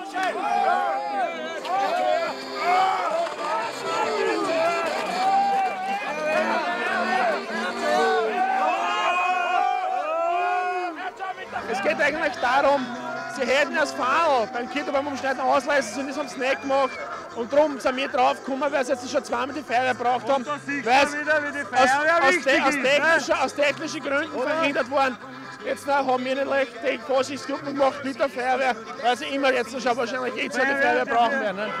Speaker 20: Es geht eigentlich darum, sie hätten das Fahrrad beim Kind beim Umschneiden ausleisten, sind das haben sie nicht gemacht. Und darum sind wir drauf gekommen, weil sie jetzt schon zweimal die Feuerwehr gebraucht haben, weil es aus, aus, te aus, technischen, aus technischen Gründen verhindert worden. Jetzt na, haben wir nicht die Vorsichtsgruppen gemacht mit der Feuerwehr, weil sie immer jetzt schon wahrscheinlich jetzt die Feuerwehr brauchen werden. Ne?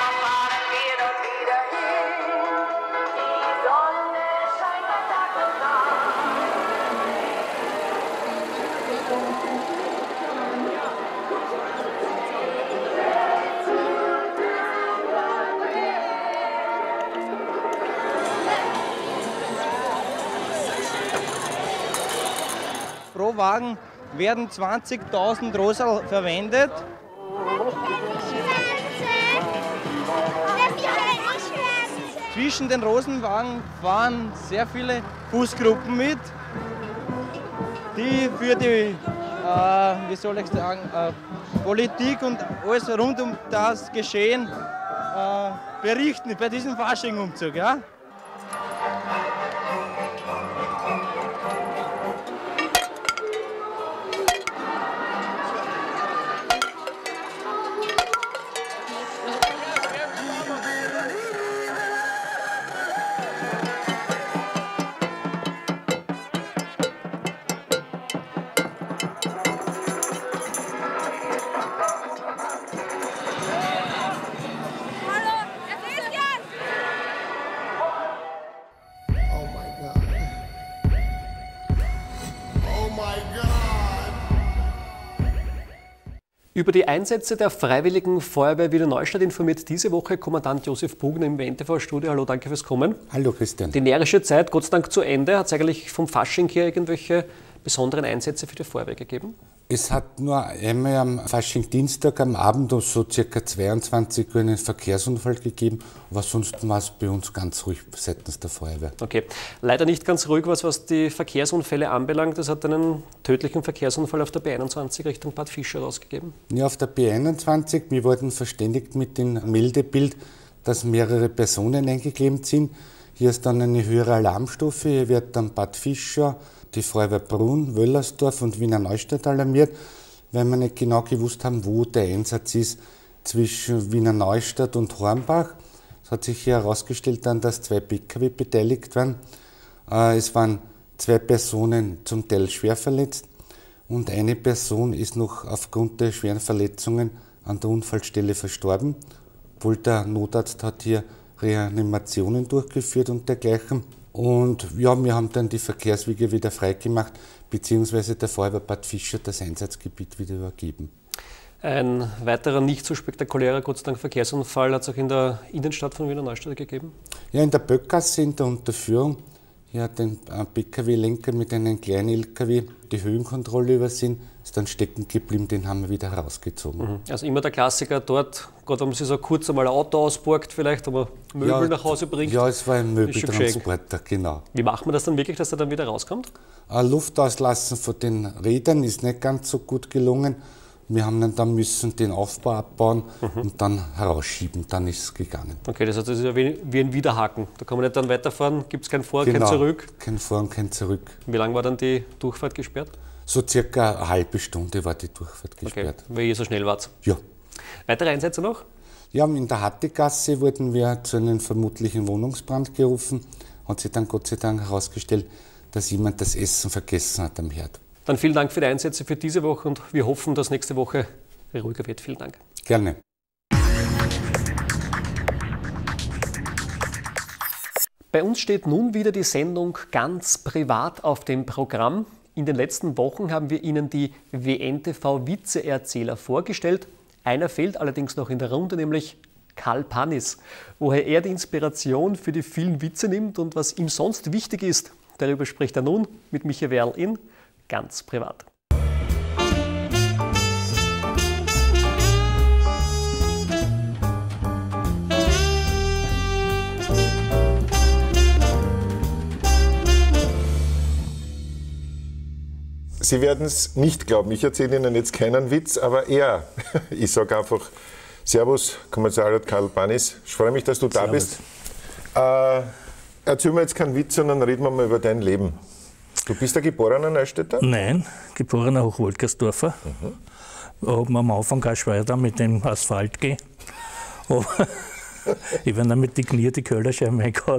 Speaker 19: Pro Wagen werden zwanzigtausend Rosal verwendet. Zwischen den Rosenwagen fahren sehr viele Fußgruppen mit, die für die, äh, wie soll ich sagen, äh, Politik und alles rund um das Geschehen äh, berichten bei diesem Fasching-Umzug. Ja?
Speaker 1: Über die Einsätze der Freiwilligen Feuerwehr Wiener Neustadt informiert diese Woche Kommandant Josef Bugner im W N T V-Studio. Hallo, danke fürs Kommen.
Speaker 21: Hallo Christian.
Speaker 1: Die närrische Zeit, Gott sei Dank zu Ende. Hat es eigentlich vom Fasching hier irgendwelche besonderen Einsätze für die Feuerwehr gegeben?
Speaker 21: Es hat nur einmal am Faschingdienstag am Abend um so circa zweiundzwanzig Uhr einen Verkehrsunfall gegeben, aber sonst war es bei uns ganz ruhig seitens der Feuerwehr.
Speaker 1: Okay, leider nicht ganz ruhig was, was die Verkehrsunfälle anbelangt. Es hat einen tödlichen Verkehrsunfall auf der B einundzwanzig Richtung Bad Fischer rausgegeben.
Speaker 21: Ja, auf der B einundzwanzig, wir wurden verständigt mit dem Meldebild, dass mehrere Personen eingeklemmt sind. Hier ist dann eine höhere Alarmstufe, hier wird dann Bad Fischer, die Feuerwehr Brunn, Wöllersdorf und Wiener Neustadt alarmiert, weil wir nicht genau gewusst haben, wo der Einsatz ist zwischen Wiener Neustadt und Hornbach. Es hat sich hier herausgestellt, dann, dass zwei P K W beteiligt waren. Es waren zwei Personen zum Teil schwer verletzt und eine Person ist noch aufgrund der schweren Verletzungen an der Unfallstelle verstorben, obwohl der Notarzt hat hier Reanimationen durchgeführt und dergleichen. Und ja, wir haben dann die Verkehrswege wieder freigemacht, beziehungsweise der Feuerwehr Bad Fischer das Einsatzgebiet wieder übergeben.
Speaker 1: Ein weiterer nicht so spektakulärer, Gott sei Dank, Verkehrsunfall hat es auch in der Innenstadt von Wiener Neustadt gegeben?
Speaker 21: Ja, in der Böckgasse in der Unterführung. Hier hat ein P K W-Lenker mit einem kleinen L K W die Höhenkontrolle übersehen, ist dann stecken geblieben, den haben wir wieder herausgezogen.
Speaker 1: Mhm. Also immer der Klassiker dort, gerade wenn man sich so kurz einmal ein Auto ausborgt vielleicht, aber Möbel
Speaker 21: ja,
Speaker 1: nach Hause bringt.
Speaker 21: Ja, es war ein Möbeltransporter, genau.
Speaker 1: Wie macht man das dann wirklich, dass er dann wieder rauskommt?
Speaker 21: Luft auslassen von den Rädern ist nicht ganz so gut gelungen. Wir haben dann, dann müssen den Aufbau abbauen mhm. und dann herausschieben, dann ist es gegangen.
Speaker 1: Okay, das heißt, das ist ja wie, wie ein Widerhaken. Da kann man nicht dann weiterfahren, gibt es kein Vor- und
Speaker 21: genau,
Speaker 1: kein Zurück?
Speaker 21: Kein Vor- und kein Zurück.
Speaker 1: Wie lange war dann die Durchfahrt gesperrt?
Speaker 21: So circa eine halbe Stunde war die Durchfahrt gesperrt.
Speaker 1: Okay, weil ihr so schnell wart?
Speaker 21: Ja.
Speaker 1: Weitere Einsätze noch?
Speaker 21: Ja, in der Hattegasse wurden wir zu einem vermutlichen Wohnungsbrand gerufen. Hat sich dann Gott sei Dank herausgestellt, dass jemand das Essen vergessen hat am Herd.
Speaker 1: Dann vielen Dank für die Einsätze für diese Woche und wir hoffen, dass nächste Woche ruhiger wird. Vielen Dank.
Speaker 21: Gerne.
Speaker 1: Bei uns steht nun wieder die Sendung ganz privat auf dem Programm. In den letzten Wochen haben wir Ihnen die W N T V-Witzeerzähler vorgestellt. Einer fehlt allerdings noch in der Runde, nämlich Karl Pannis. Woher er die Inspiration für die vielen Witze nimmt und was ihm sonst wichtig ist, darüber spricht er nun mit Michael Werl in Ganz privat.
Speaker 22: Sie werden es nicht glauben, ich erzähle Ihnen jetzt keinen Witz, aber er, ich sage einfach Servus, Kommissariat Karl Pannis, ich freue mich, dass du da Servus. bist. Äh, erzähl mir jetzt keinen Witz, sondern reden wir mal über dein Leben. Du bist ein geborener Neustädter?
Speaker 14: Nein, geborener Hochwolkersdorfer. Mhm. Habe am Anfang auch schwer da mit dem Asphalt gehen. Aber ich bin damit die Knie die Köllerscheiben eingehauen.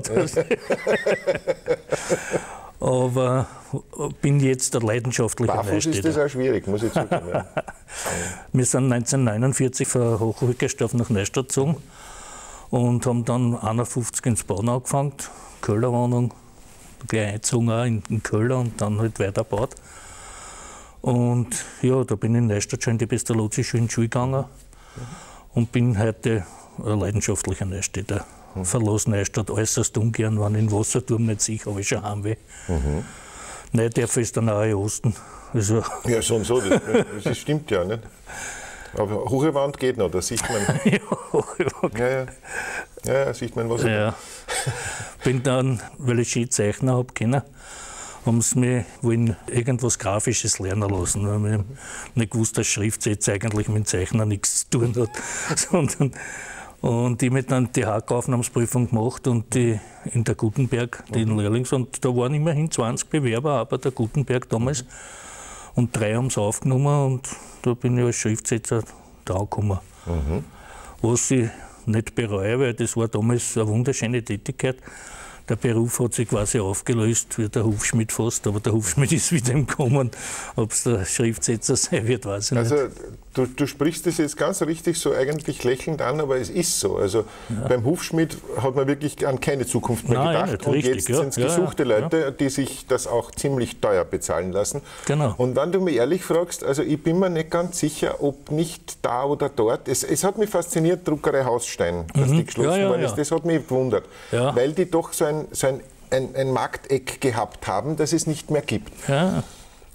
Speaker 14: Aber bin jetzt der leidenschaftliche
Speaker 22: Barfuß
Speaker 14: Neustädter.
Speaker 22: ist das auch schwierig, muss ich zugeben. Ja.
Speaker 14: Wir sind neunzehnhundertneunundvierzig von Hochwolkersdorf nach Neustadt gezogen und haben dann einundfünfzig ins Bauen angefangen, Köllerwohnung. Gleich eingezogen auch in, in Köller und dann halt weitergebaut. Und ja, da bin ich in Neustadt schon in die Pestalozzi-Schule in die Schule gegangen und bin heute ein leidenschaftlicher Neustädter. Mhm. Verlasse Neustadt äußerst ungern, wenn ich in Wasserturm nicht sehe, habe ich schon Heimweh. Mhm. Neudorf ist dann auch in Osten. Also
Speaker 22: ja, so und so, das, das stimmt ja nicht. Aber hohe Wand geht noch, da sieht man.
Speaker 14: ja, hohe Wand.
Speaker 22: Ja, ja. Ja, ja, sieht man was.
Speaker 14: Ja. Bin dann, weil ich schön Zeichner habe können, haben sie mich wollen irgendwas Grafisches lernen lassen. Weil ich nicht gewusst, dass Schriftsetzer eigentlich mit dem Zeichner nichts zu tun hat. Sondern, und ich habe dann die Hack-Aufnahmsprüfung gemacht und die in der Gutenberg, den mhm. Lehrlings, und da waren immerhin zwanzig Bewerber, aber der Gutenberg damals. Mhm. Und drei haben es aufgenommen und da bin ich als Schriftsetzer draufgekommen. Mhm. Was ich nicht bereue, weil das war damals eine wunderschöne Tätigkeit. Der Beruf hat sich quasi aufgelöst, wie der Hufschmied fast, aber der Hufschmied ist wieder im Kommen. Ob es der Schriftsetzer sein wird, weiß ich
Speaker 22: also,
Speaker 14: nicht.
Speaker 22: Du, du sprichst das jetzt ganz richtig so eigentlich lächelnd an, aber es ist so. Also ja. Beim Hufschmied hat man wirklich an keine Zukunft mehr
Speaker 14: Nein,
Speaker 22: gedacht.
Speaker 14: Ja,
Speaker 22: und
Speaker 14: richtig,
Speaker 22: jetzt
Speaker 14: ja.
Speaker 22: sind es
Speaker 14: ja,
Speaker 22: gesuchte
Speaker 14: ja,
Speaker 22: Leute,
Speaker 14: ja.
Speaker 22: die sich das auch ziemlich teuer bezahlen lassen.
Speaker 14: Genau.
Speaker 22: Und wenn du mich ehrlich fragst, also ich bin mir nicht ganz sicher, ob nicht da oder dort, es, es hat mich fasziniert, Druckerei Hausstein, dass
Speaker 14: mhm.
Speaker 22: die geschlossen
Speaker 14: ja, ja,
Speaker 22: worden ist,
Speaker 14: ja.
Speaker 22: das hat mich gewundert.
Speaker 14: Ja.
Speaker 22: Weil die doch so ein, so ein Ein, ein Markteck gehabt haben, das es nicht mehr gibt.
Speaker 14: Ja.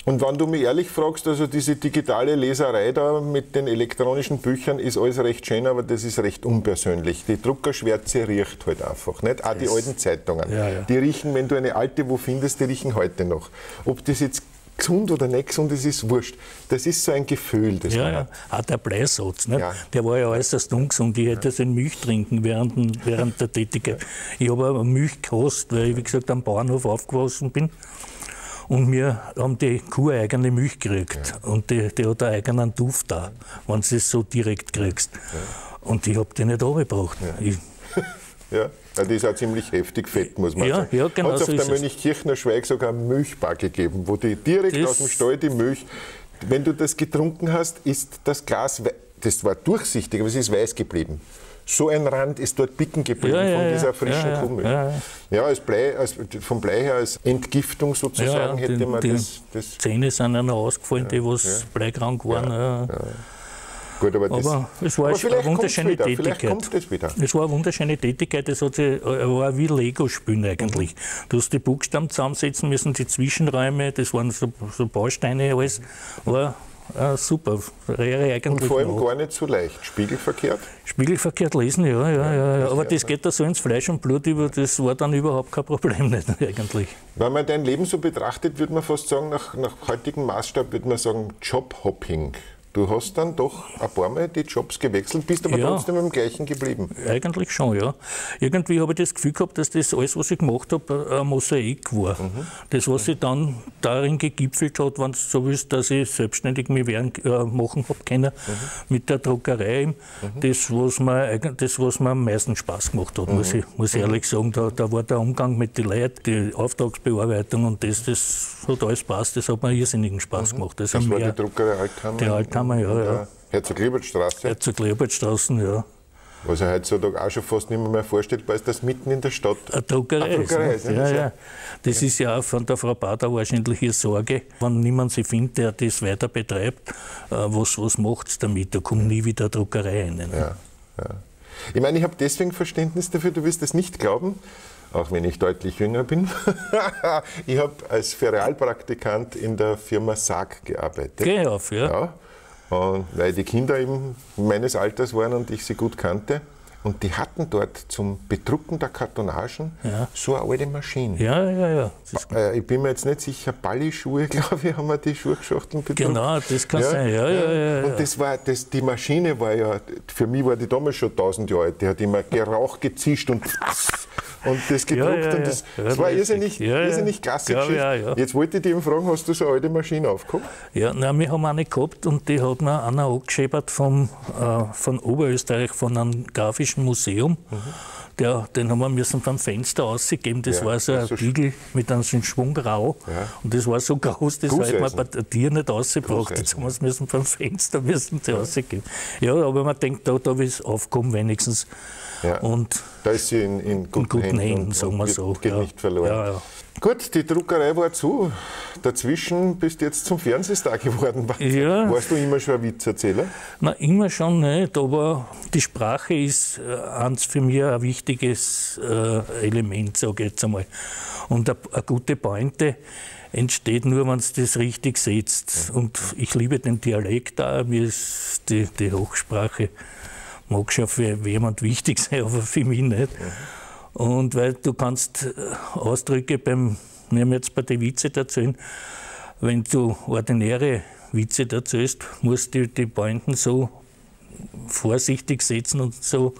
Speaker 22: Und wenn du mich ehrlich fragst, also diese digitale Leserei da mit den elektronischen Büchern ist alles recht schön, aber das ist recht unpersönlich. Die Druckerschwärze riecht halt einfach, nicht? Auch die das alten Zeitungen. Ja, ja. Die riechen, wenn du eine alte wo findest, die riechen heute noch. Ob das jetzt gesund oder nicht gesund ist, ist wurscht. Das ist so ein Gefühl, das
Speaker 14: ja,
Speaker 22: man
Speaker 14: ja.
Speaker 22: hat.
Speaker 14: Auch der Bleisatz, nicht?
Speaker 22: Ja.
Speaker 14: Der war ja äußerst ungesund. Ich hätte so Milch trinken während, während der Tätigkeit. Ich habe aber Milch gekostet, weil ich, wie gesagt, am Bauernhof aufgewachsen bin. Und wir haben die Kuh eigene Milch gekriegt. Ja. Und die, die hat einen eigenen Duft da, wenn du es so direkt kriegst. Ja. Und ich habe die nicht runtergebracht.
Speaker 22: Ja. Ja, die ist auch ziemlich heftig fett, muss man
Speaker 14: ja,
Speaker 22: sagen.
Speaker 14: Ja, genau
Speaker 22: hat es
Speaker 14: so
Speaker 22: auf der Mönchkirchner Schweig sogar eine Milchbar gegeben, wo die direkt das aus dem Stall die Milch, wenn du das getrunken hast, ist das Glas, das war durchsichtig, aber es ist weiß geblieben. So ein Rand ist dort bicken geblieben ja, ja, von dieser frischen ja, ja, Kuhmilch. Ja, ja. ja als Blei, als, vom Blei her als Entgiftung sozusagen ja, ja, hätte die, man
Speaker 14: die
Speaker 22: das, das...
Speaker 14: Zähne sind einer ausgefallen, ja, die was ja. bleikrank waren. Ja, ja.
Speaker 22: Gut, aber, das,
Speaker 14: aber es war
Speaker 22: aber
Speaker 14: eine wunderschöne
Speaker 22: wieder,
Speaker 14: Tätigkeit.
Speaker 22: Kommt das wieder.
Speaker 14: Es war eine wunderschöne Tätigkeit, das hat sich, war wie Lego-Spielen eigentlich. Mhm. Du hast die Buchstaben zusammensetzen müssen, die Zwischenräume, das waren so, so Bausteine, alles. War äh, super. Eigentlich
Speaker 22: Und vor allem noch. Gar nicht so leicht. Spiegelverkehrt?
Speaker 14: Spiegelverkehrt lesen, ja, ja, ja. ja. Aber das geht da so ins Fleisch und Blut über, das war dann überhaupt kein Problem nicht eigentlich.
Speaker 22: Wenn man dein Leben so betrachtet, würde man fast sagen, nach, nach heutigem Maßstab würde man sagen Jobhopping. Du hast dann doch ein paar Mal die Jobs gewechselt, bist aber ja, trotzdem im gleichen geblieben.
Speaker 14: Eigentlich schon, ja. Irgendwie habe ich das Gefühl gehabt, dass das alles, was ich gemacht habe, ein Mosaik war. Mhm. Das, was sich dann darin gegipfelt hat, wenn es so ist, dass ich selbstständig mich werden, äh, machen habe können, mhm. mit der Druckerei, mhm. das, was mir, das, was mir am meisten Spaß gemacht hat, mhm. muss ich muss ehrlich sagen. Da, da war der Umgang mit den Leuten, die Auftragsbearbeitung und das, das hat alles passt, das hat mir irrsinnigen Spaß mhm. gemacht. Das,
Speaker 22: das war
Speaker 14: mehr,
Speaker 22: die Druckerei Althammer?
Speaker 14: Die Althammer, ja, ja.
Speaker 22: Herzog-Liebertstraße?
Speaker 14: Herzog-Liebertstraßen, ja.
Speaker 22: Was ja heutzutage auch schon fast nicht mehr vorstellbar ist, dass mitten in der Stadt
Speaker 14: eine Druckerei, eine Druckerei ist. Ne? Ja, ja. Das ja. ist ja auch von der Frau Bader wahrscheinlich ihre Sorge, wenn niemand sie findet, der das weiter betreibt, was, was macht es damit? Da kommt nie wieder eine Druckerei rein. Ne?
Speaker 22: Ja, ja. Ich meine, ich habe deswegen Verständnis dafür, du wirst es nicht glauben, auch wenn ich deutlich jünger bin. Ich habe als Ferialpraktikant in der Firma Sarg gearbeitet.
Speaker 14: Geh auf, ja.
Speaker 22: ja. Und weil die Kinder eben meines Alters waren und ich sie gut kannte. Und die hatten dort zum Bedrucken der Kartonagen ja. so eine alte Maschine.
Speaker 14: Ja, ja, ja.
Speaker 22: Äh, ich bin mir jetzt nicht sicher, Balli-Schuhe, glaube ich, haben wir die Schuhschachteln bedruckt.
Speaker 14: Genau, das kann ja. sein. Ja, ja, ja, ja.
Speaker 22: Und das war, das, die Maschine war ja, für mich war die damals schon tausend Jahre alt. Die hat immer geraucht, gezischt und und das gedruckt. Ja, ja, ja. Und das, ja, das war irrsinnig, ja, ja. irrsinnig klasse Geschichte. Ja, ja. Jetzt wollte ich dich eben fragen, hast du so eine alte Maschine aufgehabt?
Speaker 14: Ja, nein, wir haben eine gehabt und die hat mir einer angeschäbert vom, äh, von Oberösterreich, von einem grafischen Museum. Mhm. Der, den haben wir müssen vom Fenster ausgegeben. Das ja, war so ein so Bügel mit einem so Schwungrau. Ja. Und das war so groß, das hat man bei dir nicht rausgebracht. Jetzt haben wir es müssen vom Fenster müssen sie ja. rausgeben. Ja, aber man denkt, da, da ist Aufkommen wenigstens.
Speaker 22: Ja. Und da ist sie in, in guten,
Speaker 14: in guten Händen,
Speaker 22: Händen
Speaker 14: und, sagen wir
Speaker 22: geht,
Speaker 14: so.
Speaker 22: Geht
Speaker 14: ja.
Speaker 22: nicht verloren.
Speaker 14: Ja, ja.
Speaker 22: Gut, die Druckerei war zu. Dazwischen bist du jetzt zum Fernsehstar geworden.
Speaker 14: Ja.
Speaker 22: Warst du immer schon ein Witzerzähler?
Speaker 14: Na, immer schon nicht, aber die Sprache ist eins für mich ein wichtiges äh, Element, sage ich jetzt einmal. Und eine, eine gute Pointe entsteht nur, wenn es das richtig setzt. Mhm. Und ich liebe den Dialekt auch, mir ist die, die Hochsprache mag schon für jemand wichtig sein, aber für mich nicht. Mhm. Und weil du kannst Ausdrücke beim, wir haben jetzt bei den Witze erzählen, wenn du ordinäre Witze erzählst, musst du die Pointen so vorsichtig setzen und so.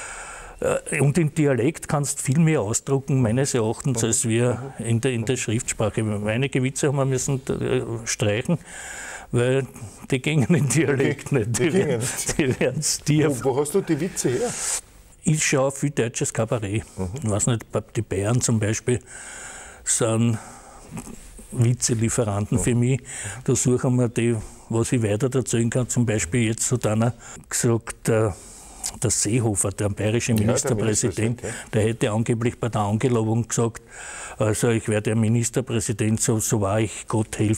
Speaker 14: Und im Dialekt kannst du viel mehr ausdrucken, meines Erachtens, mhm. als wir in der, in der Schriftsprache. Einige Witze haben wir müssen streichen, weil die gingen im Dialekt nicht. Die, die, die werden stief.
Speaker 22: Wo, wo hast du die Witze her?
Speaker 14: Ich schaue viel deutsches Kabarett. Mhm. Ich weiß nicht, die Bayern zum Beispiel sind Witzelieferanten mhm. für mich. Da suchen wir die, was ich weiter erzählen kann. Zum Beispiel jetzt hat einer gesagt, der, der Seehofer, der bayerische Ministerpräsident, ja, der, der hätte angeblich bei der Angelobung gesagt, also ich werde der Ministerpräsident, so, so wahr ich Gott helfe.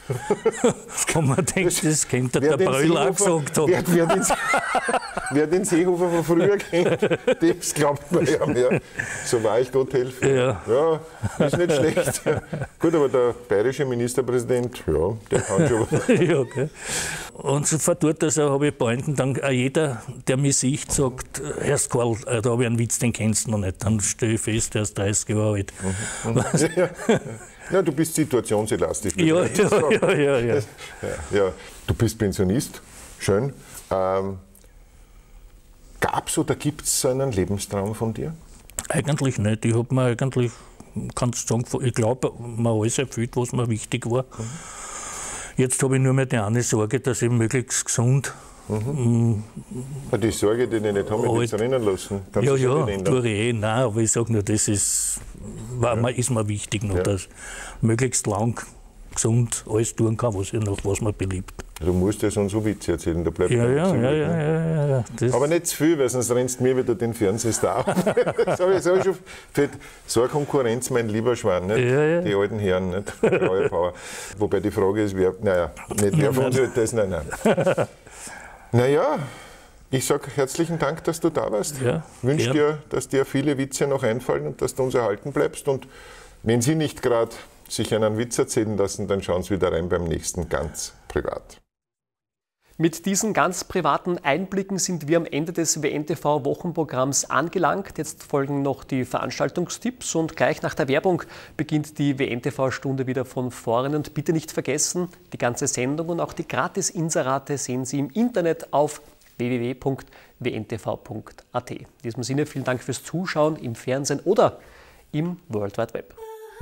Speaker 14: Und man denkt, das könnte der Brüll auch gesagt haben.
Speaker 22: Wer, wer, den, wer den Seehofer von früher kennt, das glaubt man ja mehr. So war ich, Gott helfe.
Speaker 14: Ja.
Speaker 22: Ja, ist nicht schlecht. Ja. Gut, aber der bayerische Ministerpräsident, ja, der kann schon was.
Speaker 14: Ja, okay. Und so dort also habe ich Pointen, dann auch jeder, der mich sieht, sagt, Herr Karl, da habe ich einen Witz, den kennst du noch nicht. Dann stelle ich fest, der ist dreißig Jahre alt.
Speaker 22: Mhm. Ja. Ja, du bist situationselastisch.
Speaker 14: Ja, ja, ja, ja, ja.
Speaker 22: Ja, ja. Du bist Pensionist, schön. Ähm, Gab es oder gibt es so einen Lebenstraum von dir?
Speaker 14: Eigentlich nicht. Ich habe mir eigentlich, kannst du sagen, ich glaube, mir alles erfüllt, was mir wichtig war. Mhm. Jetzt habe ich nur mehr die eine Sorge, dass ich möglichst gesund.
Speaker 22: Mhm. Mm, die Sorge, die ich nicht habe, ich will es erinnern lassen. Kannst
Speaker 14: ja, ja, tue ich eh. Nein, aber ich sage nur, das ist, war, ja. ist mir wichtig, noch, ja. dass ich möglichst lang gesund alles tun kann, was, ich noch, was mir beliebt.
Speaker 22: Du musst ja sonst so Witze erzählen, da bleibt
Speaker 14: ja, ja,
Speaker 22: so
Speaker 14: ja,
Speaker 22: gut,
Speaker 14: ja,
Speaker 22: ne?
Speaker 14: ja, ja, ja.
Speaker 22: Aber nicht zu viel, weil sonst rennst du mir wieder den Fernsehstar auf. Das habe ich, hab ich schon für so eine Konkurrenz, mein lieber Schwan, nicht?
Speaker 14: Ja, ja.
Speaker 22: Die alten Herren, nicht? Graue Power. Wobei die Frage ist, wer, naja, nicht wer von uns wird das, nein, nein. Naja, ich sage herzlichen Dank, dass du da warst.
Speaker 14: Ja,
Speaker 22: ich wünsche
Speaker 14: ja.
Speaker 22: dir, dass dir viele Witze noch einfallen und dass du uns erhalten bleibst. Und wenn Sie nicht gerade sich einen Witz erzählen lassen, dann schauen Sie wieder rein beim nächsten ganz privat.
Speaker 1: Mit diesen ganz privaten Einblicken sind wir am Ende des W N T V-Wochenprogramms angelangt. Jetzt folgen noch die Veranstaltungstipps und gleich nach der Werbung beginnt die W N T V-Stunde wieder von vorne. Und bitte nicht vergessen, die ganze Sendung und auch die Gratis-Inserate sehen Sie im Internet auf w w w punkt w n t v punkt a t. In diesem Sinne vielen Dank fürs Zuschauen im Fernsehen oder im World Wide Web.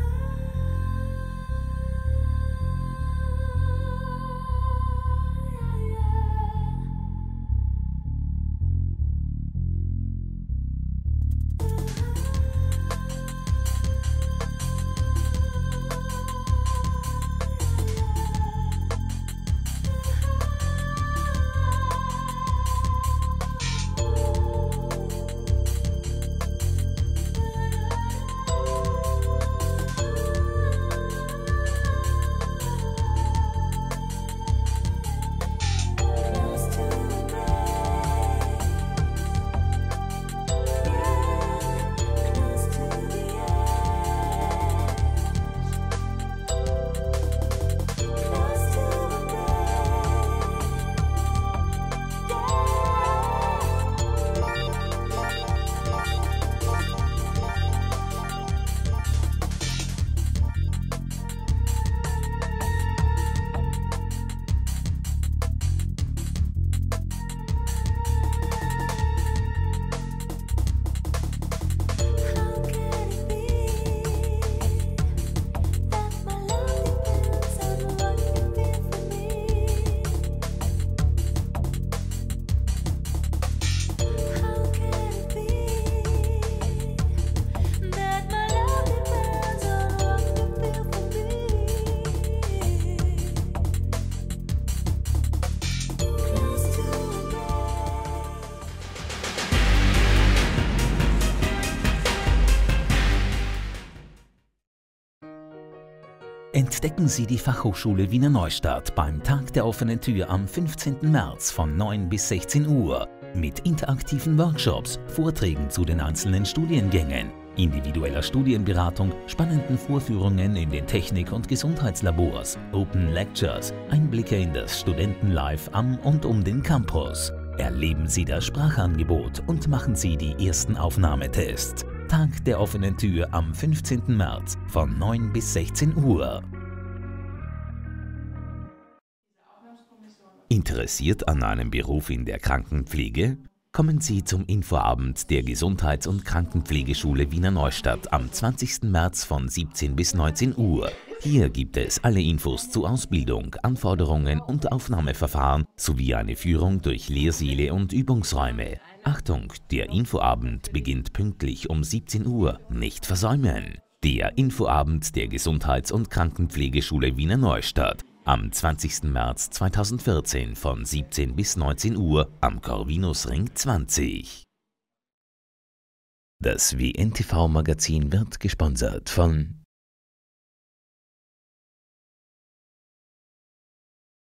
Speaker 4: Entdecken Sie die Fachhochschule Wiener Neustadt beim Tag der offenen Tür am fünfzehnten März von neun bis sechzehn Uhr mit interaktiven Workshops, Vorträgen zu den einzelnen Studiengängen, individueller Studienberatung, spannenden Vorführungen in den Technik- und Gesundheitslabors, Open Lectures, Einblicke in das Studentenlife am und um den Campus. Erleben Sie das Sprachangebot und machen Sie die ersten Aufnahmetests. Tag der offenen Tür am fünfzehnten März von neun bis sechzehn Uhr. Interessiert an einem Beruf in der Krankenpflege? Kommen Sie zum Infoabend der Gesundheits- und Krankenpflegeschule Wiener Neustadt am zwanzigsten März von siebzehn bis neunzehn Uhr. Hier gibt es alle Infos zu Ausbildung, Anforderungen und Aufnahmeverfahren sowie eine Führung durch Lehrsäle und Übungsräume. Achtung, der Infoabend beginnt pünktlich um siebzehn Uhr. Nicht versäumen! Der Infoabend der Gesundheits- und Krankenpflegeschule Wiener Neustadt am zwanzigsten März zweitausendvierzehn von siebzehn bis neunzehn Uhr am Corvinusring zwanzig. Das W N T V-Magazin wird gesponsert von